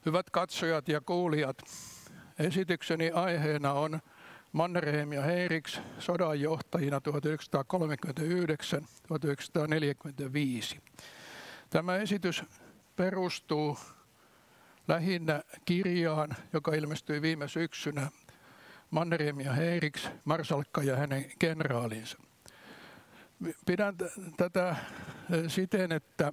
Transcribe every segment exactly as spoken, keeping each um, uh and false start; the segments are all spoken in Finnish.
Hyvät katsojat ja kuulijat, esitykseni aiheena on Mannerheim ja Heeriks sodanjohtajina tuhatyhdeksänsataakolmekymmentäyhdeksän tuhatyhdeksänsataaneljäkymmentäviisi. Tämä esitys perustuu lähinnä kirjaan, joka ilmestyi viime syksynä, Mannerheim ja Heeriks, marsalkka ja hänen kenraalinsa. Pidän tätä siten, että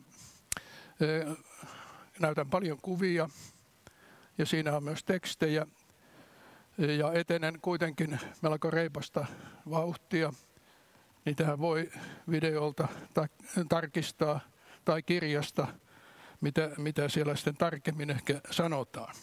näytän paljon kuvia ja siinä on myös tekstejä ja etenen kuitenkin melko reipasta vauhtia. Niitähän voi videolta tarkistaa tai kirjasta, mitä, mitä siellä sitten tarkemmin ehkä sanotaan.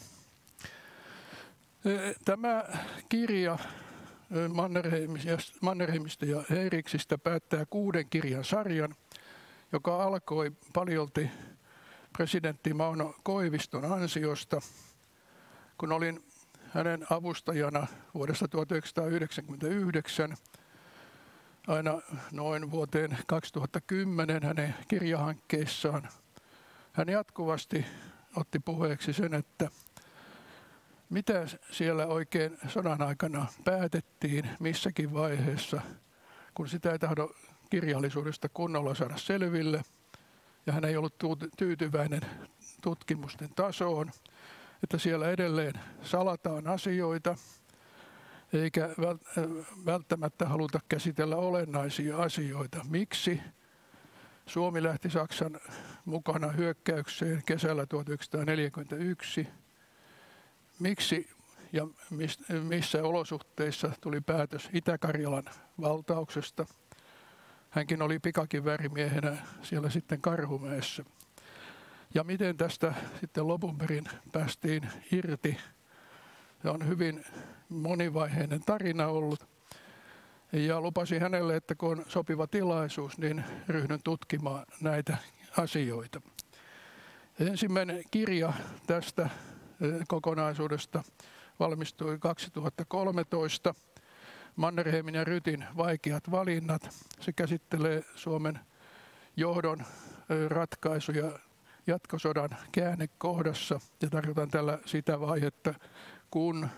Tämä kirja Mannerheimista ja Heeriksistä päättää kuuden kirjan sarjan, joka alkoi paljolti presidentti Mauno Koiviston ansiosta, kun olin hänen avustajana vuodesta tuhatyhdeksänsataayhdeksänkymmentäyhdeksän aina noin vuoteen kaksituhattakymmenen hänen kirjahankkeissaan. Hän jatkuvasti otti puheeksi sen, että mitä siellä oikein sodan aikana päätettiin missäkin vaiheessa, kun sitä ei tahdo kirjallisuudesta kunnolla saada selville. Ja hän ei ollut tyytyväinen tutkimusten tasoon, että siellä edelleen salataan asioita, eikä välttämättä haluta käsitellä olennaisia asioita. Miksi Suomi lähti Saksan mukana hyökkäykseen kesällä tuhatyhdeksänsataaneljäkymmentäyksi? Miksi ja missä olosuhteissa tuli päätös Itä-Karjalan valtauksesta? Hänkin oli pikakivärimiehenä siellä sitten Karhumäessä. Ja miten tästä sitten lopun perin päästiin irti? Se on hyvin monivaiheinen tarina ollut. Ja lupasin hänelle, että kun on sopiva tilaisuus, niin ryhdyn tutkimaan näitä asioita. Ensimmäinen kirja tästä kokonaisuudesta valmistui kaksituhattakolmetoista. Mannerheimin ja Rytin vaikeat valinnat. Se käsittelee Suomen johdon ratkaisuja jatkosodan käännekohdassa. Ja tarkoitan tällä sitä vaihetta, kun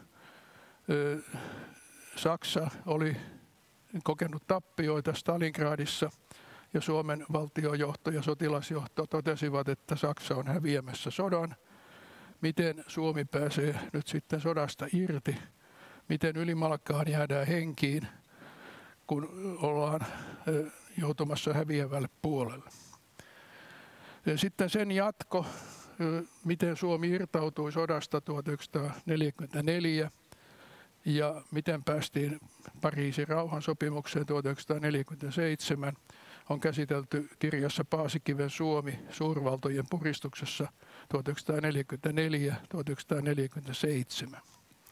Saksa oli kokenut tappioita Stalingradissa ja Suomen valtiojohto ja sotilasjohto totesivat, että Saksa on häviämässä sodan. Miten Suomi pääsee nyt sitten sodasta irti? Miten ylimalkaan jäädään henkiin, kun ollaan joutumassa häviävälle puolelle. Sitten sen jatko, miten Suomi irtautui sodasta tuhatyhdeksänsataaneljäkymmentäneljä ja miten päästiin Pariisin rauhansopimukseen tuhatyhdeksänsataaneljäkymmentäseitsemän, on käsitelty kirjassa Paasikiven Suomi suurvaltojen puristuksessa tuhatyhdeksänsataaneljäkymmentäneljä tuhatyhdeksänsataaneljäkymmentäseitsemän.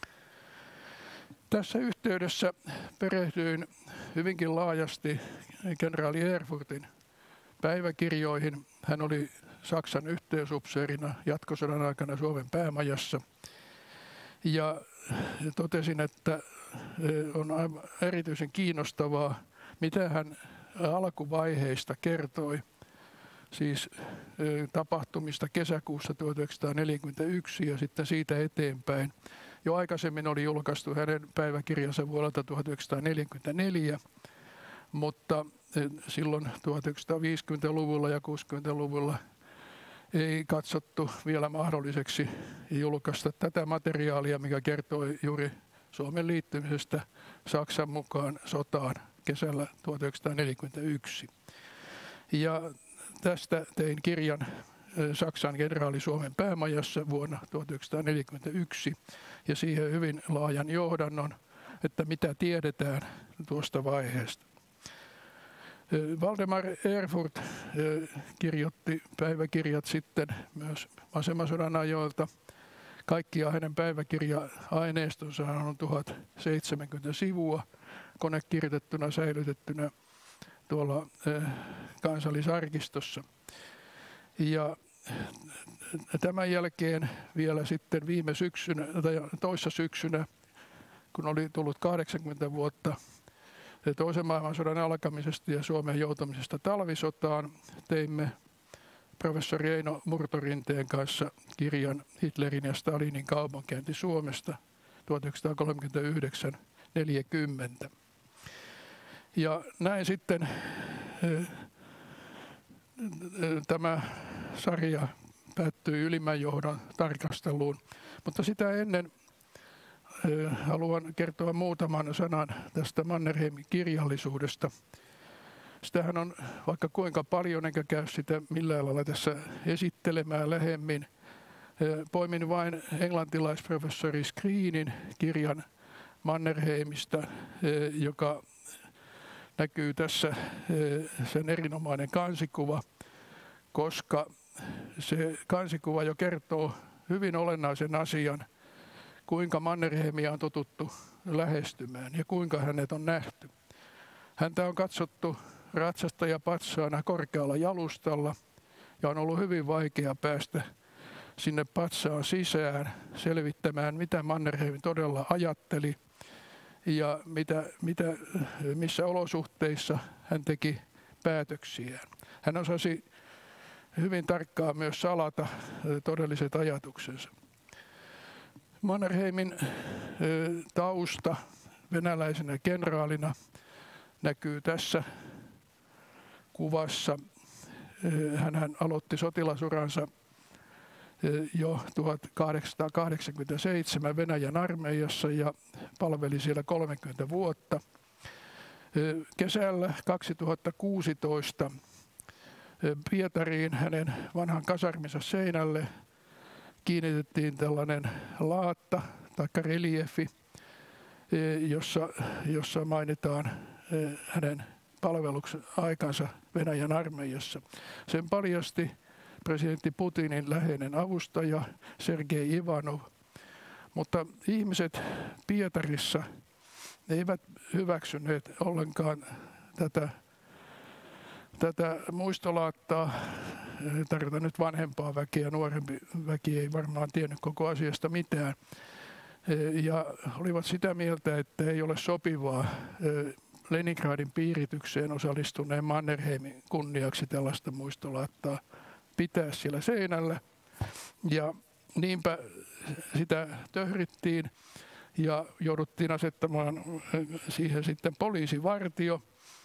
Tässä yhteydessä perehdyin hyvinkin laajasti kenraali Erfurtin päiväkirjoihin. Hän oli Saksan yhteysupseerina jatkosodan aikana Suomen päämajassa. Ja totesin, että on aivan erityisen kiinnostavaa, mitä hän alkuvaiheista kertoi, siis tapahtumista kesäkuussa tuhatyhdeksänsataaneljäkymmentäyksi ja sitten siitä eteenpäin. Jo aikaisemmin oli julkaistu hänen päiväkirjansa vuodelta tuhatyhdeksänsataaneljäkymmentäneljä, mutta silloin tuhatyhdeksänsataaviisikymmentäluvulla ja kuusikymmentäluvulla ei katsottu vielä mahdolliseksi julkaista tätä materiaalia, mikä kertoi juuri Suomen liittymisestä Saksan mukaan sotaan kesällä tuhatyhdeksänsataaneljäkymmentäyksi. Ja tästä tein kirjan Saksan kenraali Suomen päämajassa vuonna tuhatyhdeksänsataaneljäkymmentäyksi ja siihen hyvin laajan johdannon, että mitä tiedetään tuosta vaiheesta. Valdemar Erfurt kirjoitti päiväkirjat sitten myös asemasodan ajoilta. Kaikkia hänen päiväkirja-aineistonsa on tuhat seitsemänkymmentä sivua konekirjoitettuna säilytettynä tuolla Kansallisarkistossa. Ja tämän jälkeen vielä sitten viime syksynä tai toissa syksynä, kun oli tullut kahdeksankymmentä vuotta toisen maailmansodan alkamisesta ja Suomen joutumisesta talvisotaan, teimme professori Eino Murtorinteen kanssa kirjan Hitlerin ja Stalinin kaupankäynti Suomesta tuhatyhdeksänsataakolmekymmentäyhdeksän neljäkymmentä. Ja näin sitten tämä sarja päättyi ylimmän johdon tarkasteluun, mutta sitä ennen haluan kertoa muutaman sanan tästä Mannerheimin kirjallisuudesta. Sitähän on vaikka kuinka paljon, enkä käy sitä millään lailla tässä esittelemään lähemmin. Poimin vain englantilaisprofessori Screenin kirjan Mannerheimista, joka näkyy tässä, sen erinomainen kansikuva, koska se kansikuva jo kertoo hyvin olennaisen asian, kuinka Mannerheimia on totuttu lähestymään ja kuinka hänet on nähty. Häntä on katsottu ratsastajapatsaana korkealla jalustalla ja on ollut hyvin vaikea päästä sinne patsaan sisään selvittämään, mitä Mannerheim todella ajatteli ja mitä, mitä, missä olosuhteissa hän teki päätöksiään. Hän osasi hyvin tarkkaan myös salata todelliset ajatuksensa. Mannerheimin tausta venäläisenä kenraalina näkyy tässä kuvassa. Hän aloitti sotilasuransa jo tuhatkahdeksansataakahdeksankymmentäseitsemän Venäjän armeijassa ja palveli siellä kolmekymmentä vuotta. Kesällä kaksituhattakuusitoista Pietariin hänen vanhan kasarminsa seinälle kiinnitettiin tällainen laatta tai reliefi, jossa, jossa mainitaan hänen palveluksen aikansa Venäjän armeijassa. Sen paljasti presidentti Putinin läheinen avustaja Sergei Ivanov, mutta ihmiset Pietarissa eivät hyväksyneet ollenkaan tätä, tätä muistolaattaa. Tarkoitan nyt vanhempaa väkeä, nuorempi väki ei varmaan tiennyt koko asiasta mitään. Ja olivat sitä mieltä, että ei ole sopivaa Leningradin piiritykseen osallistuneen Mannerheimin kunniaksi tällaista muistolaattaa pitää siellä seinällä. Ja niinpä sitä töhrittiin ja jouduttiin asettamaan siihen sitten poliisivartio.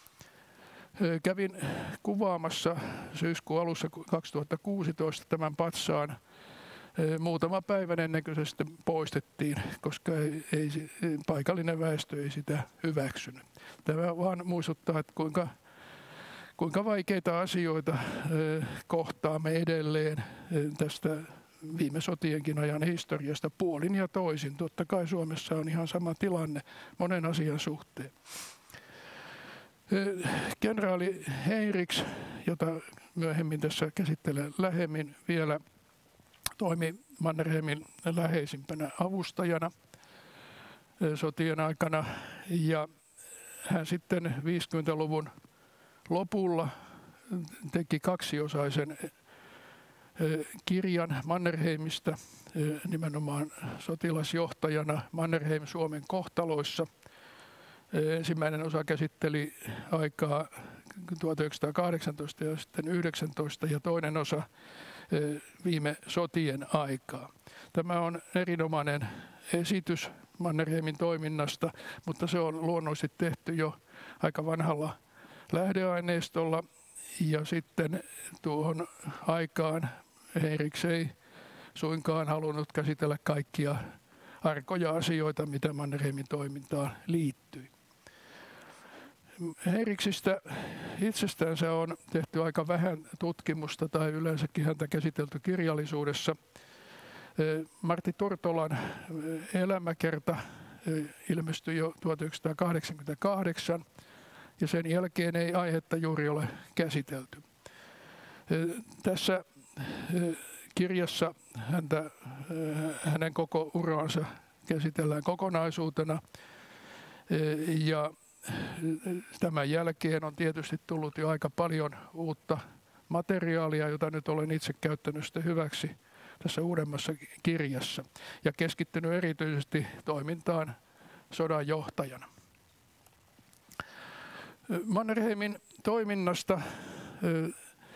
Kävin kuvaamassa syyskuun alussa kaksituhattakuusitoista tämän patsaan muutama päivän ennen kuin se sitten poistettiin, koska ei, ei, paikallinen väestö ei sitä hyväksynyt. Tämä vaan muistuttaa, että kuinka, kuinka vaikeita asioita kohtaamme edelleen tästä viime sotienkin ajan historiasta puolin ja toisin. Totta kai Suomessa on ihan sama tilanne monen asian suhteen. Kenraali Heinrichs, jota myöhemmin tässä käsittelen lähemmin vielä, toimi Mannerheimin läheisimpänä avustajana sotien aikana ja hän sitten viisikymmentäluvun lopulla teki kaksiosaisen kirjan Mannerheimista nimenomaan sotilasjohtajana Mannerheim Suomen kohtaloissa. Ensimmäinen osa käsitteli aikaa tuhatyhdeksänsataakahdeksantoista ja sitten yhdeksäntoista ja toinen osa viime sotien aikaa. Tämä on erinomainen esitys Mannerheimin toiminnasta, mutta se on luonnollisesti tehty jo aika vanhalla lähdeaineistolla ja sitten tuohon aikaan Heinrichs ei suinkaan halunnut käsitellä kaikkia arkoja asioita, mitä Mannerheimin toimintaan liittyi. Heinrichsistä itsestäänsä on tehty aika vähän tutkimusta tai yleensäkin häntä käsitelty kirjallisuudessa. Martti Tortolan elämäkerta ilmestyi jo tuhatyhdeksänsataakahdeksankymmentäkahdeksan ja sen jälkeen ei aihetta juuri ole käsitelty. Tässä kirjassa häntä, hänen koko uraansa käsitellään kokonaisuutena ja tämän jälkeen on tietysti tullut jo aika paljon uutta materiaalia, jota nyt olen itse käyttänyt sitten hyväksi tässä uudemmassa kirjassa ja keskittynyt erityisesti toimintaan sodan johtajana. Mannerheimin toiminnasta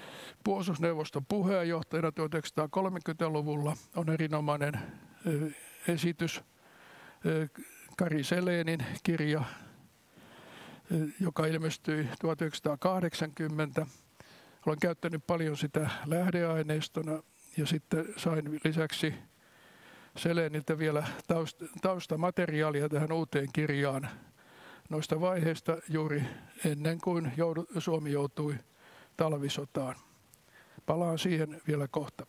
puolustusneuvoston puheenjohtajana tuhatyhdeksänsataakolmekymmentäluvulla on erinomainen esitys, Kari Selénin kirja, joka ilmestyi tuhatyhdeksänsataakahdeksankymmentä. Olen käyttänyt paljon sitä lähdeaineistona ja sitten sain lisäksi Seléniltä vielä taustamateriaalia tähän uuteen kirjaan noista vaiheista juuri ennen kuin Suomi joutui talvisotaan. Palaan siihen vielä kohta.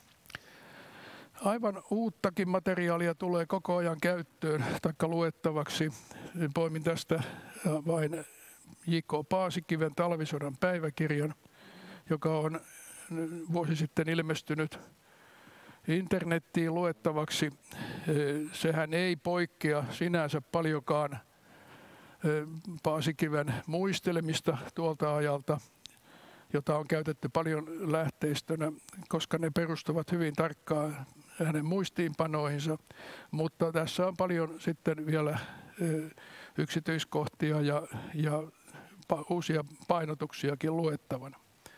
Aivan uuttakin materiaalia tulee koko ajan käyttöön taikka luettavaksi. Poimin tästä vain J K Paasikiven talvisodan päiväkirjan, joka on vuosi sitten ilmestynyt internettiin luettavaksi. Sehän ei poikkea sinänsä paljonkaan Paasikiven muistelemista tuolta ajalta, jota on käytetty paljon lähteistönä, koska ne perustuvat hyvin tarkkaan hänen muistiinpanoihinsa, mutta tässä on paljon sitten vielä yksityiskohtia ja, ja uusia painotuksiakin luettavana.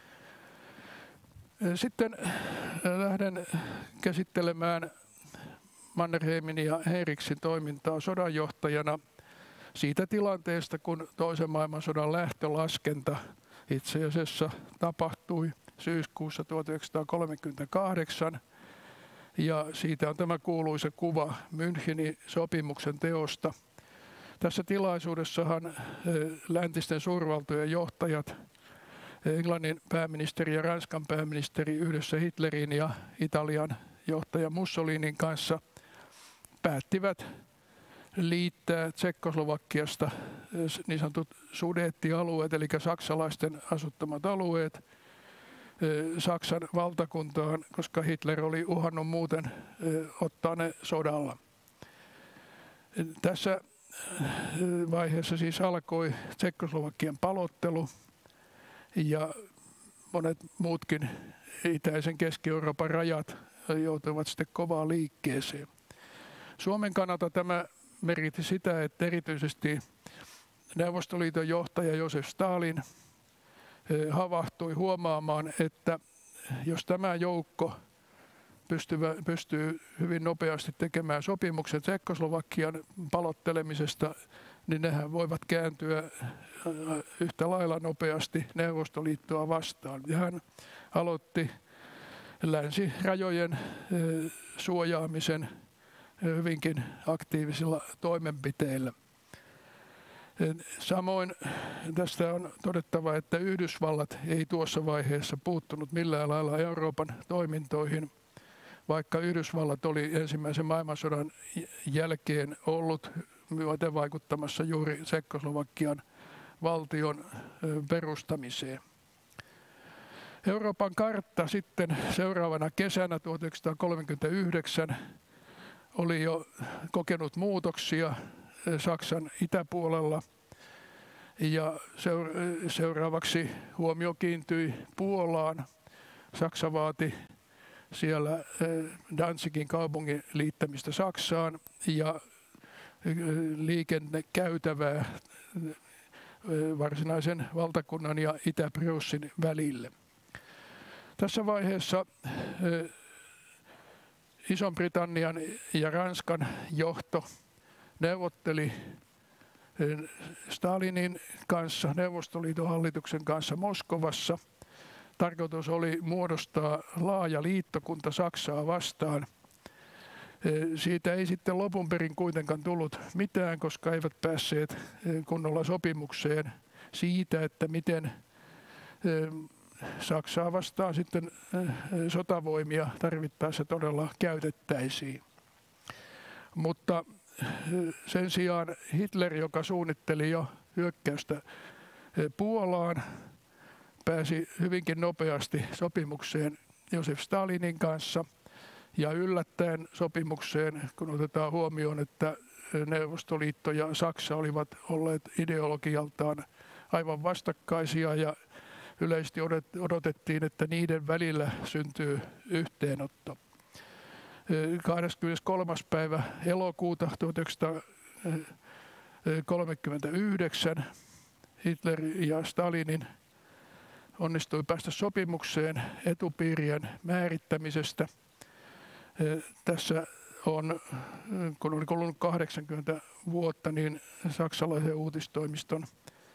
Sitten lähden käsittelemään Mannerheimin ja Henriksin toimintaa sodanjohtajana siitä tilanteesta, kun toisen maailmansodan lähtölaskenta itse asiassa tapahtui syyskuussa tuhatyhdeksänsataakolmekymmentäkahdeksan. Ja siitä on tämä kuuluisa kuva Münchenin sopimuksen teosta. Tässä tilaisuudessahan läntisten suurvaltojen johtajat, Englannin pääministeri ja Ranskan pääministeri yhdessä Hitlerin ja Italian johtaja Mussolinin kanssa päättivät liittää Tsekkoslovakiasta niin sanotut Sudettialueet, eli saksalaisten asuttamat alueet, Saksan valtakuntaan, koska Hitler oli uhannut muuten ottaa ne sodalla. Tässä vaiheessa siis alkoi Tsekkoslovakian palottelu ja monet muutkin itäisen Keski-Euroopan rajat joutuivat sitten kovaan liikkeeseen. Suomen kannalta tämä merkitsi sitä, että erityisesti Neuvostoliiton johtaja Josef Stalin havahtui huomaamaan, että jos tämä joukko pystyvä, pystyy hyvin nopeasti tekemään sopimuksen Tsekkoslovakian palottelemisesta, niin nehän voivat kääntyä yhtä lailla nopeasti Neuvostoliittoa vastaan. Ja hän aloitti länsirajojen suojaamisen hyvinkin aktiivisilla toimenpiteillä. Samoin tästä on todettava, että Yhdysvallat ei tuossa vaiheessa puuttunut millään lailla Euroopan toimintoihin, vaikka Yhdysvallat oli ensimmäisen maailmansodan jälkeen ollut myötävaikuttamassa juuri Tsekkoslovakian valtion perustamiseen. Euroopan kartta sitten seuraavana kesänä tuhatyhdeksänsataakolmekymmentäyhdeksän oli jo kokenut muutoksia Saksan itäpuolella ja seuraavaksi huomio kiintyi Puolaan. Saksa vaati siellä Danzigin kaupungin liittämistä Saksaan ja liikennekäytävää varsinaisen valtakunnan ja Itä-Prussin välille. Tässä vaiheessa Ison-Britannian ja Ranskan johto neuvotteli Stalinin kanssa, Neuvostoliiton hallituksen kanssa Moskovassa. Tarkoitus oli muodostaa laaja liittokunta Saksaa vastaan. Siitä ei sitten lopun perin kuitenkaan tullut mitään, koska eivät päässeet kunnolla sopimukseen siitä, että miten Saksaa vastaan sitten sotavoimia tarvittaessa todella käytettäisiin. Mutta sen sijaan Hitler, joka suunnitteli jo hyökkäystä Puolaan, pääsi hyvinkin nopeasti sopimukseen Josef Stalinin kanssa ja yllättäen sopimukseen, kun otetaan huomioon, että Neuvostoliitto ja Saksa olivat olleet ideologialtaan aivan vastakkaisia ja yleisesti odotettiin, että niiden välillä syntyy yhteenotto. kahdeskymmeneskolmas päivä elokuuta tuhatyhdeksänsataakolmekymmentäyhdeksän Hitler ja Stalinin onnistui päästä sopimukseen etupiirien määrittämisestä. Tässä on, kun oli kulunut kahdeksankymmentä vuotta, niin saksalaisen uutistoimiston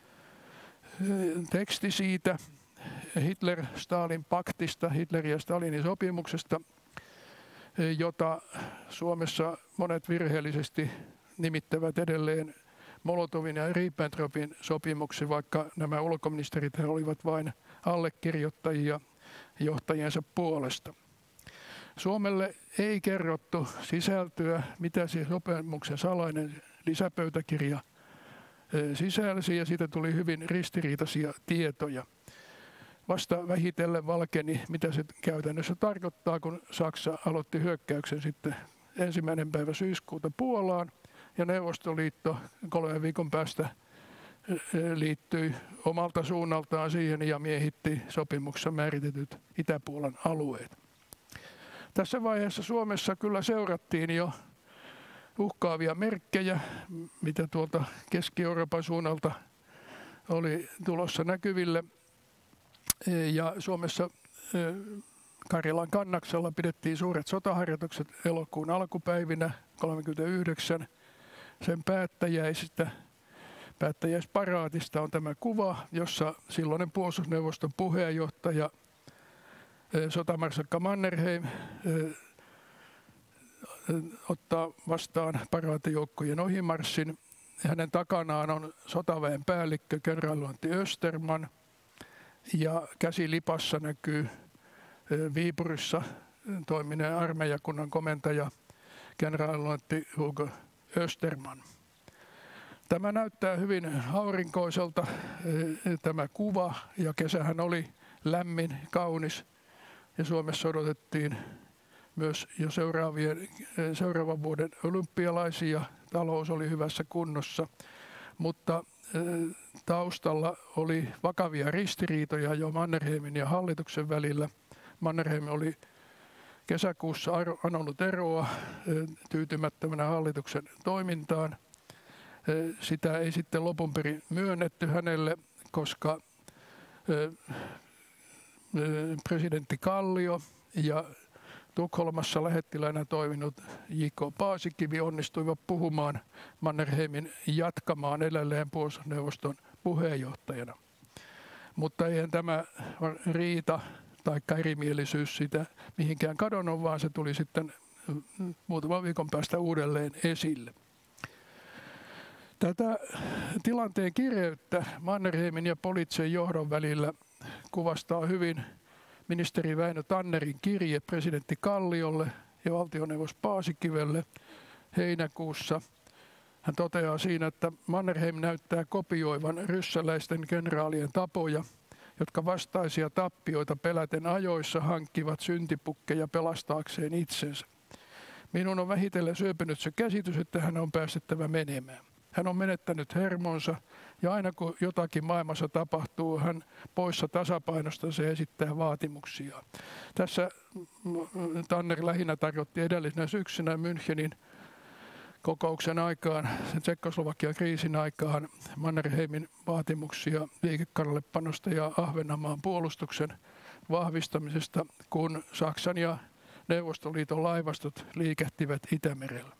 teksti siitä Hitler-Stalin paktista, Hitlerin ja Stalinin sopimuksesta, jota Suomessa monet virheellisesti nimittävät edelleen Molotovin ja Ribbentropin sopimuksi, vaikka nämä ulkoministerit olivat vain allekirjoittajia johtajiensa puolesta. Suomelle ei kerrottu sisältöä, mitä se sopimuksen salainen lisäpöytäkirja sisälsi, ja siitä tuli hyvin ristiriitaisia tietoja. Vasta vähitellen valkeni, mitä se käytännössä tarkoittaa, kun Saksa aloitti hyökkäyksen sitten ensimmäinen päivä syyskuuta Puolaan, ja Neuvostoliitto kolmen viikon päästä liittyi omalta suunnaltaan siihen ja miehitti sopimuksessa määritetyt Itäpuolan alueet. Tässä vaiheessa Suomessa kyllä seurattiin jo uhkaavia merkkejä, mitä tuolta Keski-Euroopan suunnalta oli tulossa näkyville. Ja Suomessa Karjalan Kannaksella pidettiin suuret sotaharjoitukset elokuun alkupäivinä kolmekymmentäyhdeksän. Sen päättäjäisistä, päättäjäisparaatista on tämä kuva, jossa silloinen puolustusneuvoston puheenjohtaja sotamarskalkka Mannerheim ottaa vastaan paraatijoukkojen ohimarssin. Hänen takanaan on sotaväen päällikkö kenraaliluotti Österman, ja käsilipassa näkyy Viipurissa toimineen armeijakunnan komentaja kenraaliluotti Hugo Österman. Tämä näyttää hyvin aurinkoiselta tämä kuva, ja kesähän oli lämmin, kaunis, ja Suomessa odotettiin myös jo seuraavien, seuraavan vuoden olympialaisia. Talous oli hyvässä kunnossa, mutta taustalla oli vakavia ristiriitoja jo Mannerheimin ja hallituksen välillä. Mannerheim oli kesäkuussa anonut eroa tyytymättömänä hallituksen toimintaan. Sitä ei sitten lopun perin myönnetty hänelle, koska presidentti Kallio ja Tukholmassa lähettiläänä toiminut J K Paasikivi onnistuivat puhumaan Mannerheimin jatkamaan edelleen puolustusneuvoston puheenjohtajana. Mutta eihän tämä riita tai erimielisyys sitä mihinkään kadonnut, vaan se tuli sitten muutaman viikon päästä uudelleen esille. Tätä tilanteen kireyttä Mannerheimin ja poliittisen johdon välillä kuvastaa hyvin ministeri Väinö Tannerin kirje presidentti Kalliolle ja valtioneuvos Paasikivelle heinäkuussa. Hän toteaa siinä, että Mannerheim näyttää kopioivan ryssäläisten kenraalien tapoja, jotka vastaisia tappioita peläten ajoissa hankkivat syntipukkeja pelastaakseen itsensä. Minun on vähitellen syöpynyt se käsitys, että hän on päästettävä menemään. Hän on menettänyt hermonsa, ja aina kun jotakin maailmassa tapahtuu, hän poissa tasapainosta se esittää vaatimuksia. Tässä Tanner lähinnä tarkoitti edellisenä syksynä Münchenin kokouksen aikaan, sen Tsekkoslovakian kriisin aikaan, Mannerheimin vaatimuksia liikekarallepanosta ja Ahvenanmaan puolustuksen vahvistamisesta, kun Saksan ja Neuvostoliiton laivastot liikehtivät Itämerellä.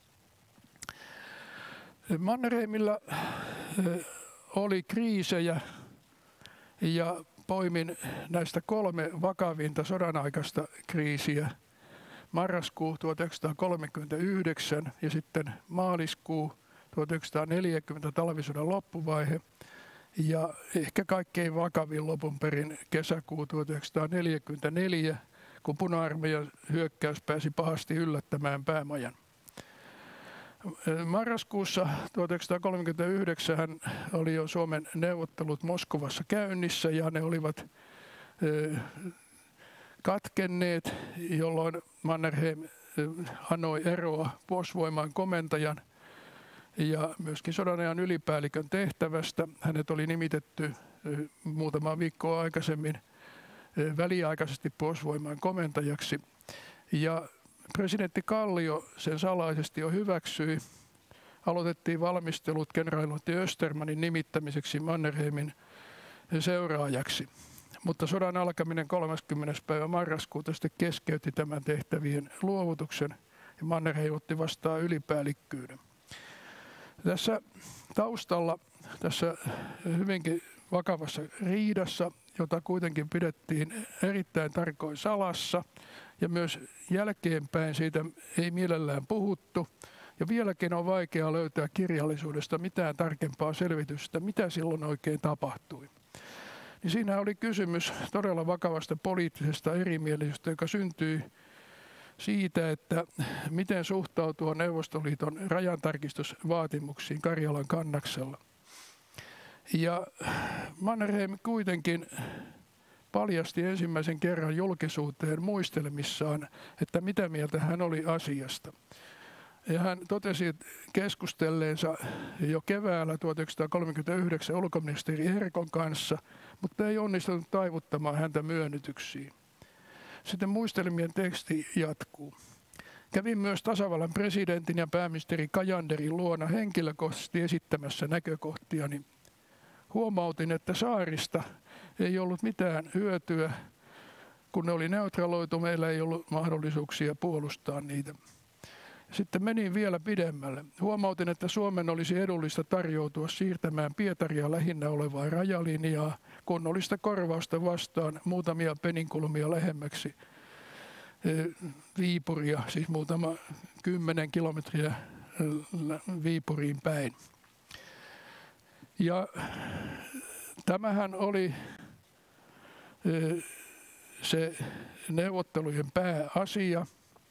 Mannerheimilla oli kriisejä, ja poimin näistä kolme vakavinta sodanaikaista kriisiä. Marraskuu tuhatyhdeksänsataakolmekymmentäyhdeksän ja sitten maaliskuu tuhatyhdeksänsataaneljäkymmentä talvisodan loppuvaihe, ja ehkä kaikkein vakavin lopun perin kesäkuu tuhatyhdeksänsataaneljäkymmentäneljä, kun Puna-armeijan hyökkäys pääsi pahasti yllättämään päämajan. Marraskuussa tuhatyhdeksänsataakolmekymmentäyhdeksän oli jo Suomen neuvottelut Moskovassa käynnissä, ja ne olivat katkenneet, jolloin Mannerheim anoi eroa puolustusvoimain komentajan ja myöskin sodanajan ylipäällikön tehtävästä. Hänet oli nimitetty muutama viikkoa aikaisemmin väliaikaisesti puolustusvoimain komentajaksi, ja presidentti Kallio sen salaisesti jo hyväksyi. Aloitettiin valmistelut kenraaliluotti Östermanin nimittämiseksi Mannerheimin seuraajaksi. mutta sodan alkaminen kolmaskymmenes päivä marraskuuta sitten keskeytti tämän tehtävien luovutuksen ja Mannerheim otti vastaan ylipäällikkyyden. Tässä taustalla, tässä hyvinkin vakavassa riidassa, jota kuitenkin pidettiin erittäin tarkoin salassa ja myös jälkeenpäin siitä ei mielellään puhuttu. Ja vieläkin on vaikea löytää kirjallisuudesta mitään tarkempaa selvitystä, mitä silloin oikein tapahtui. Niin siinä oli kysymys todella vakavasta poliittisesta erimielisyydestä, joka syntyi siitä, että miten suhtautua Neuvostoliiton rajantarkistusvaatimuksiin Karjalan kannaksella. Ja Mannerheim kuitenkin paljasti ensimmäisen kerran julkisuuteen muistelmissaan, että mitä mieltä hän oli asiasta. Ja hän totesi keskustelleensa jo keväällä tuhatyhdeksänsataakolmekymmentäyhdeksän ulkoministeri Erkon kanssa, mutta ei onnistunut taivuttamaan häntä myönnytyksiin. Sitten muistelmien teksti jatkuu. Kävin myös tasavallan presidentin ja pääministeri Cajanderin luona henkilökohtaisesti esittämässä näkökohtiani. Huomautin, että saarista ei ollut mitään hyötyä, kun ne oli neutraloitu, meillä ei ollut mahdollisuuksia puolustaa niitä. Sitten menin vielä pidemmälle. Huomautin, että Suomen olisi edullista tarjoutua siirtämään Pietaria lähinnä olevaa rajalinjaa kunnollista korvausta vastaan muutamia peninkulmia lähemmäksi Viipuria, siis muutama kymmenen kilometriä Viipuriin päin. Ja tämähän oli se neuvottelujen pääasia,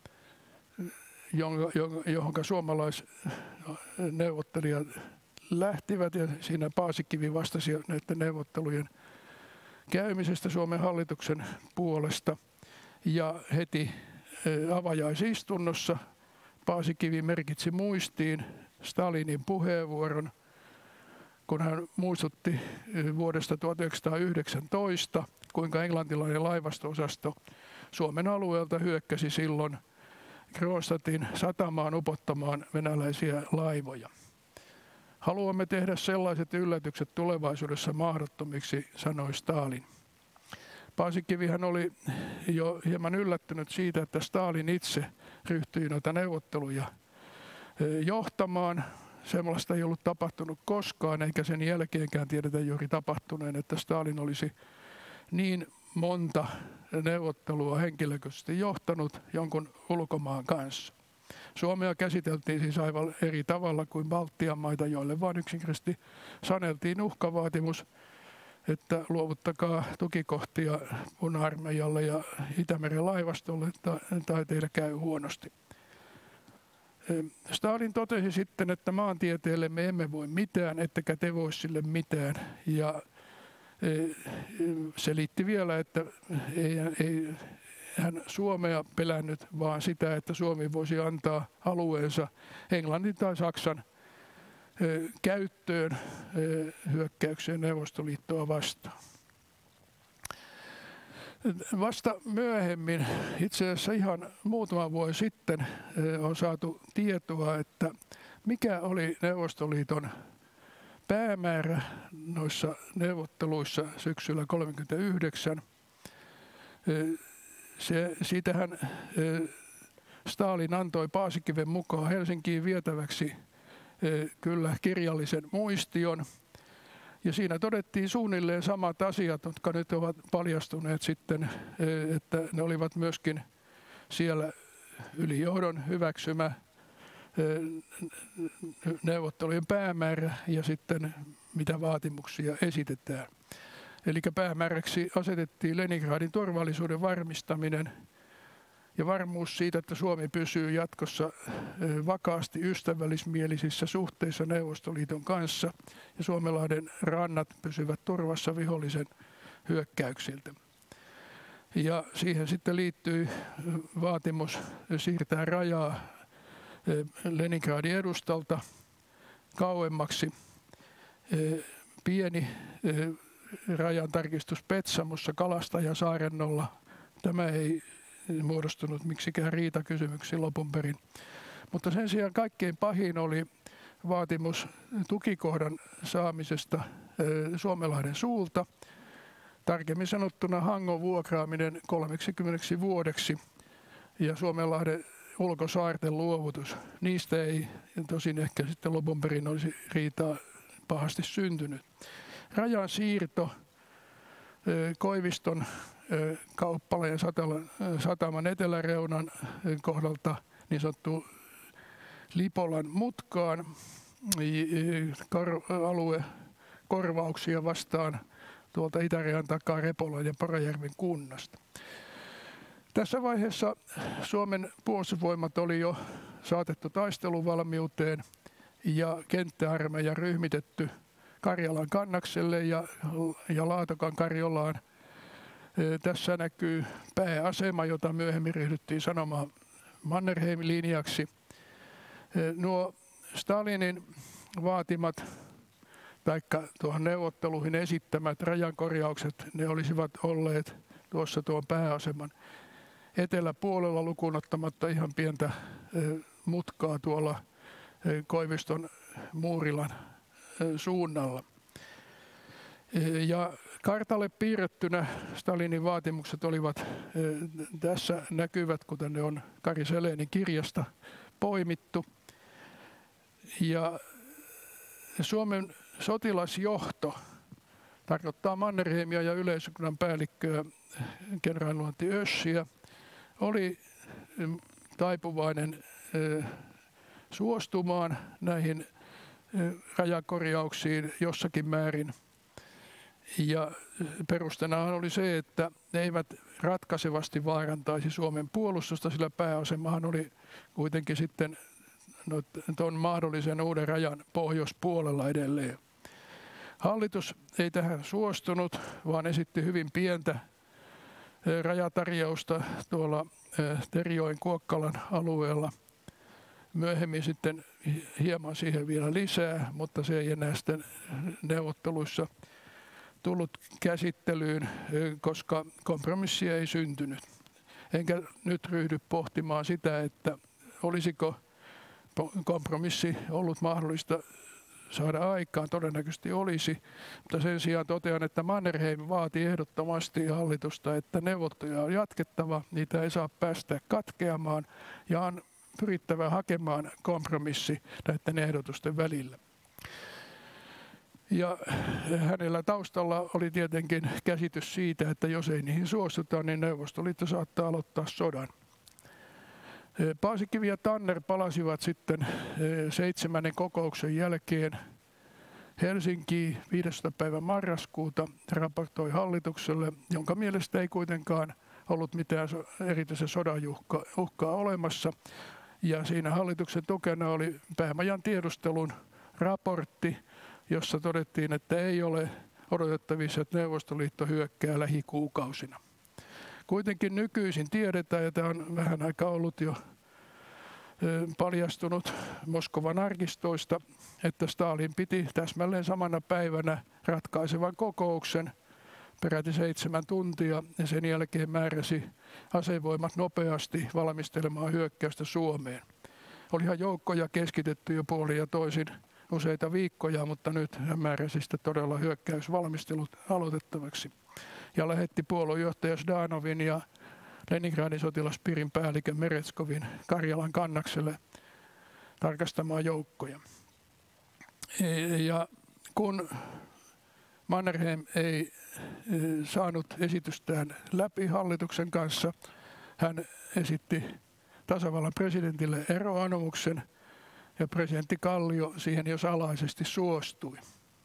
johon suomalaisneuvottelijat lähtivät, ja siinä Paasikivi vastasi näiden neuvottelujen käymisestä Suomen hallituksen puolesta. Ja heti avajaisistunnossa Paasikivi merkitsi muistiin Stalinin puheenvuoron, kun hän muistutti vuodesta tuhatyhdeksänsataayhdeksäntoista, kuinka englantilainen laivasto-osasto Suomen alueelta hyökkäsi silloin Kronstadtin satamaan upottamaan venäläisiä laivoja. Haluamme tehdä sellaiset yllätykset tulevaisuudessa mahdottomiksi, sanoi Stalin. Paasikivihän oli jo hieman yllättynyt siitä, että Stalin itse ryhtyi noita neuvotteluja johtamaan. Sellaista ei ollut tapahtunut koskaan, eikä sen jälkeenkään tiedetä juuri tapahtuneen, että Stalin olisi niin monta neuvottelua henkilökohtaisesti johtanut jonkun ulkomaan kanssa. Suomea käsiteltiin siis aivan eri tavalla kuin Baltian maita, joille vain yksinkertaisesti saneltiin uhkavaatimus, että luovuttakaa tukikohtia Puna-armeijalle ja Itämeren laivastolle tai teille käy huonosti. Stalin totesi sitten, että maantieteelle me emme voi mitään, ettekä te voi sille mitään. Ja selitti vielä, että ei, ei hän Suomea pelännyt, vaan sitä, että Suomi voisi antaa alueensa Englannin tai Saksan käyttöön hyökkäykseen Neuvostoliittoa vastaan. Vasta myöhemmin, itse asiassa ihan muutama vuosi sitten, on saatu tietoa, että mikä oli Neuvostoliiton päämäärä noissa neuvotteluissa syksyllä tuhatyhdeksänsataakolmekymmentäyhdeksän. Se, siitähän Stalin antoi Paasikiven mukaan Helsinkiin vietäväksi kyllä kirjallisen muistion. Ja siinä todettiin suunnilleen samat asiat, jotka nyt ovat paljastuneet sitten, että ne olivat myöskin siellä ylijohdon hyväksymä neuvottelujen päämäärä ja sitten mitä vaatimuksia esitetään. Eli päämääräksi asetettiin Leningradin turvallisuuden varmistaminen ja varmuus siitä, että Suomi pysyy jatkossa vakaasti ystävällismielisissä suhteissa Neuvostoliiton kanssa ja Suomenlahden rannat pysyvät turvassa vihollisen hyökkäyksiltä. Ja siihen sitten liittyi vaatimus siirtää rajaa Leningradin edustalta kauemmaksi. Pieni rajantarkistus Petsamossa Kalastajasaarennolla. Tämä ei muodostunut miksikään riitakysymyksi lopun perin. Mutta sen sijaan kaikkein pahin oli vaatimus tukikohdan saamisesta Suomenlahden suulta. Tarkemmin sanottuna Hangon vuokraaminen kolmeksikymmeneksi vuodeksi ja Suomenlahden ulkosaarten luovutus. Niistä ei tosin ehkä sitten lopun perin olisi riitaa pahasti syntynyt. Rajan siirto Koiviston kauppalan ja sataman eteläreunan kohdalta niin sanottu Lipolan mutkaan alue korvauksia vastaan tuolta itärajan takaa Repolan ja Porajärven kunnasta. Tässä vaiheessa Suomen puolustusvoimat oli jo saatettu taisteluvalmiuteen ja kenttäarmeija ryhmitetty Karjalan kannakselle ja, ja Laatokan Karjolaan. Tässä näkyy pääasema, jota myöhemmin ryhdyttiin sanomaan Mannerheim-linjaksi. Nuo Stalinin vaatimat taikka tuohon neuvotteluihin esittämät rajankorjaukset, ne olisivat olleet tuossa tuon pääaseman eteläpuolella lukuun ottamatta ihan pientä mutkaa tuolla Koiviston Muurilan suunnalla. Ja kartalle piirrettynä Stalinin vaatimukset olivat tässä näkyvät, kuten ne on Kari Selenin kirjasta poimittu. Ja Suomen sotilasjohto tarkoittaa Mannerheimia ja yleisökunnan päällikköä kenraaliluotti Össiä, oli taipuvainen suostumaan näihin rajakorjauksiin jossakin määrin. Ja perusteena oli se, että ne eivät ratkaisevasti vaarantaisi Suomen puolustusta, sillä pääasemahan oli kuitenkin sitten tuon mahdollisen uuden rajan pohjoispuolella edelleen. Hallitus ei tähän suostunut, vaan esitti hyvin pientä rajatarjousta tuolla Terijoen Kuokkalan alueella. Myöhemmin sitten hieman siihen vielä lisää, mutta se ei enää sitten neuvotteluissa tullut käsittelyyn, koska kompromissia ei syntynyt. Enkä nyt ryhdy pohtimaan sitä, että olisiko kompromissi ollut mahdollista saada aikaan, todennäköisesti olisi, mutta sen sijaan totean, että Mannerheim vaati ehdottomasti hallitusta, että neuvotteluja on jatkettava, niitä ei saa päästä katkeamaan ja on pyrittävä hakemaan kompromissi näiden ehdotusten välillä. Ja hänellä taustalla oli tietenkin käsitys siitä, että jos ei niihin suostuta, niin Neuvostoliitto saattaa aloittaa sodan. Paasikivi ja Tanner palasivat sitten seitsemännen kokouksen jälkeen Helsinkiin viidestoista päivä marraskuuta, raportoi hallitukselle, jonka mielestä ei kuitenkaan ollut mitään erityisen sodan uhkaa olemassa. Ja siinä hallituksen tukena oli päämajan tiedustelun raportti, jossa todettiin, että ei ole odotettavissa, että Neuvostoliitto hyökkää lähikuukausina. Kuitenkin nykyisin tiedetään, ja tämä on vähän aikaa ollut jo paljastunut Moskovan arkistoista, että Stalin piti täsmälleen samana päivänä ratkaisevan kokouksen peräti seitsemän tuntia ja sen jälkeen määräsi asevoimat nopeasti valmistelemaan hyökkäystä Suomeen. Olihan joukkoja keskitetty jo puolin ja toisin useita viikkoja, mutta nyt hän määräsi sitten todella hyökkäysvalmistelut aloitettavaksi ja lähetti puoluejohtaja Ždanovin ja Leningradin sotilaspiirin päällikön Meretskovin Karjalan kannakselle tarkastamaan joukkoja. Ja kun Mannerheim ei saanut esitystään läpi hallituksen kanssa, hän esitti tasavallan presidentille eroanomuksen ja presidentti Kallio siihen jo salaisesti suostui.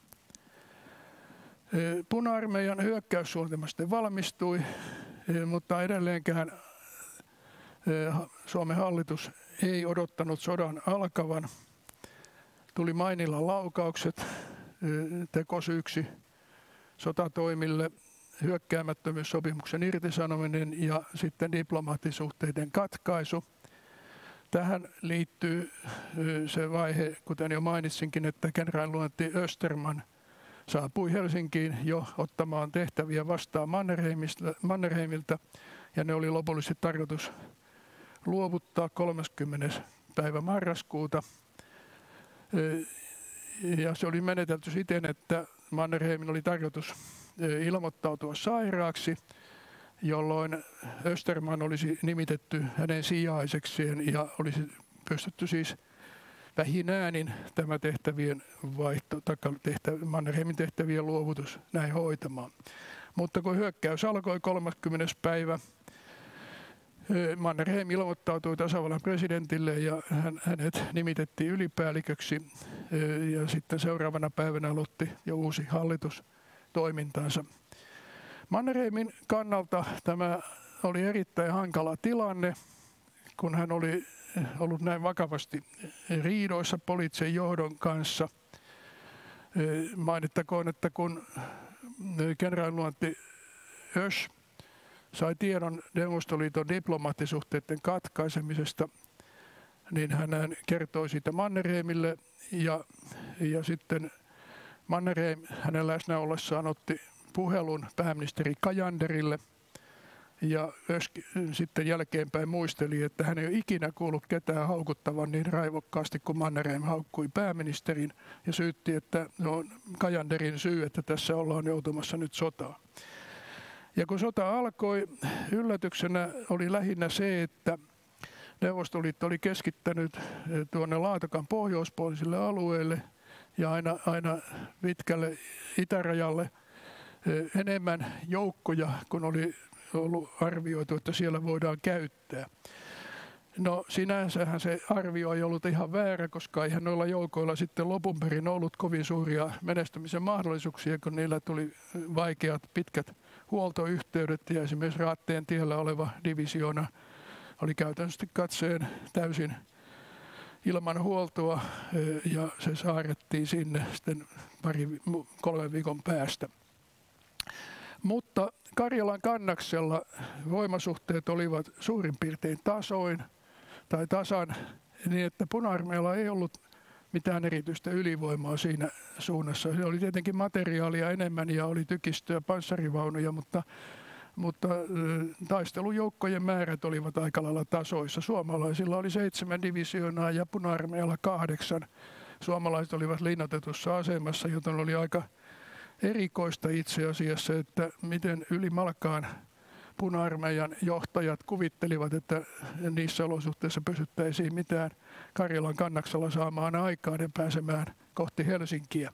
Puna-armeijan hyökkäyssuunnitelma sitten valmistui, mutta edelleenkään Suomen hallitus ei odottanut sodan alkavan. Tuli Mainilan laukaukset tekosyyksi sotatoimille, hyökkäämättömyyssopimuksen irtisanominen ja sitten diplomaattisuhteiden katkaisu. Tähän liittyy se vaihe, kuten jo mainitsinkin, että kenraaliluotti Österman saapui Helsinkiin jo ottamaan tehtäviä vastaan Mannerheimilta, ja ne oli lopullisesti tarkoitus luovuttaa kolmaskymmenes päivä marraskuuta. Ja se oli menetelty siten, että Mannerheimin oli tarkoitus ilmoittautua sairaaksi, jolloin Österman olisi nimitetty hänen sijaisekseen ja olisi pystytty siis vähin äänin tämä tehtävien vaihto, tehtävien, Mannerheimin tehtävien luovutus näin hoitamaan. Mutta kun hyökkäys alkoi kolmaskymmenes päivä, Mannerheim ilmoittautui tasavallan presidentille ja hän, hänet nimitettiin ylipäälliköksi ja sitten seuraavana päivänä aloitti jo uusi hallitus toimintansa. Mannerheimin kannalta tämä oli erittäin hankala tilanne, kun hän oli ollut näin vakavasti riidoissa poliittisen johdon kanssa. Mainittakoon, että kun kenraaliluotti Ösch sai tiedon Neuvostoliiton diplomaattisuhteiden katkaisemisesta, niin hän kertoi siitä Mannerheimille ja, ja sitten Mannerheim hänen läsnä ollessaan otti puhelun pääministeri Cajanderille ja Ösch sitten jälkeenpäin muisteli, että hän ei ole ikinä kuullut ketään haukuttavan niin raivokkaasti kuin Mannerheim haukkui pääministerin ja syytti, että no, Cajanderin syy, että tässä ollaan joutumassa nyt sotaan. Ja kun sota alkoi, yllätyksenä oli lähinnä se, että Neuvostoliitto oli keskittänyt tuonne Laatokan pohjoispuolisille alueille ja aina, aina pitkälle itärajalle enemmän joukkoja, kun oli ollut arvioitu, että siellä voidaan käyttää. No sinänsähän se arvio ei ollut ihan väärä, koska eihän noilla joukoilla sitten lopun perin ollut kovin suuria menestymisen mahdollisuuksia, kun niillä tuli vaikeat pitkät huoltoyhteydet ja esimerkiksi Raatteen tiellä oleva divisioona oli käytännössä katseen täysin ilman huoltoa ja se saarettiin sinne sitten pari, kolmen viikon päästä. Mutta Karjalan kannaksella voimasuhteet olivat suurin piirtein tasoin tai tasan niin, että Puna-armeijalla ei ollut mitään erityistä ylivoimaa siinä suunnassa. Se oli tietenkin materiaalia enemmän ja oli tykistöä, panssarivaunuja, mutta, mutta taistelujoukkojen määrät olivat aika lailla tasoissa. Suomalaisilla oli seitsemän divisioonaa ja Puna-armeijalla kahdeksan. Suomalaiset olivat linnoitetussa asemassa, joten oli aika erikoista itse asiassa, että miten yli Malkaan Puna-armeijan johtajat kuvittelivat, että niissä olosuhteissa pystyttäisiin mitään Karjalan kannaksella saamaan aikaan ja pääsemään kohti Helsinkiä.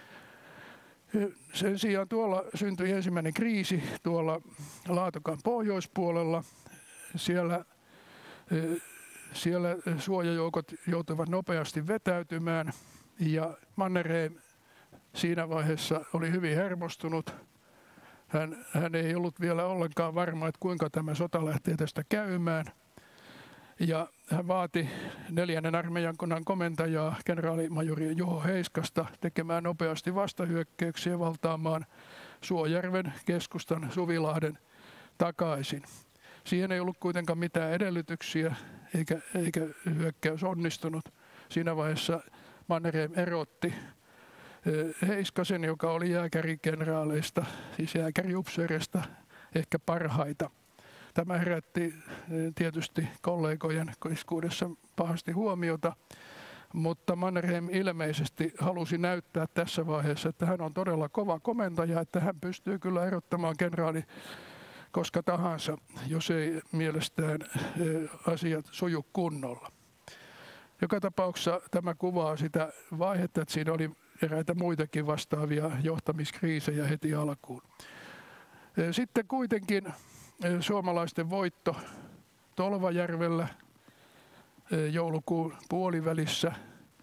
Sen sijaan tuolla syntyi ensimmäinen kriisi tuolla Laatokan pohjoispuolella. Siellä, siellä suojajoukot joutuivat nopeasti vetäytymään ja Mannerheim siinä vaiheessa oli hyvin hermostunut. Hän, hän ei ollut vielä ollenkaan varma, että kuinka tämä sota lähtee tästä käymään. Ja hän vaati neljännen armeijan kunnan komentajaa, kenraalimajori Juho Heiskasta, tekemään nopeasti vastahyökkäyksiä valtaamaan Suojärven keskustan Suvilahden takaisin. Siihen ei ollut kuitenkaan mitään edellytyksiä, eikä, eikä hyökkäys onnistunut. Siinä vaiheessa Mannerheim erotti Heiskasen, joka oli jääkärikenraaleista, siis jääkäriupseereista, ehkä parhaita. Tämä herätti tietysti kollegojen keskuudessa pahasti huomiota, mutta Mannerheim ilmeisesti halusi näyttää tässä vaiheessa, että hän on todella kova komentaja, että hän pystyy kyllä erottamaan kenraali koska tahansa, jos ei mielestään asiat suju kunnolla. Joka tapauksessa tämä kuvaa sitä vaihetta, että siinä oli eräitä muitakin vastaavia johtamiskriisejä heti alkuun. Sitten kuitenkin suomalaisten voitto Tolvajärvellä joulukuun puolivälissä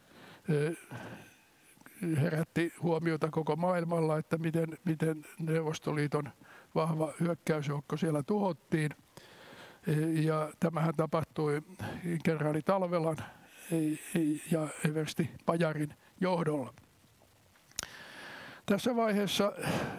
herätti huomiota koko maailmalla, että miten, miten Neuvostoliiton vahva hyökkäysjoukko siellä tuhottiin. Ja tämähän tapahtui kenraali Talvelan ja eversti Pajarin johdolla. Tässä vaiheessa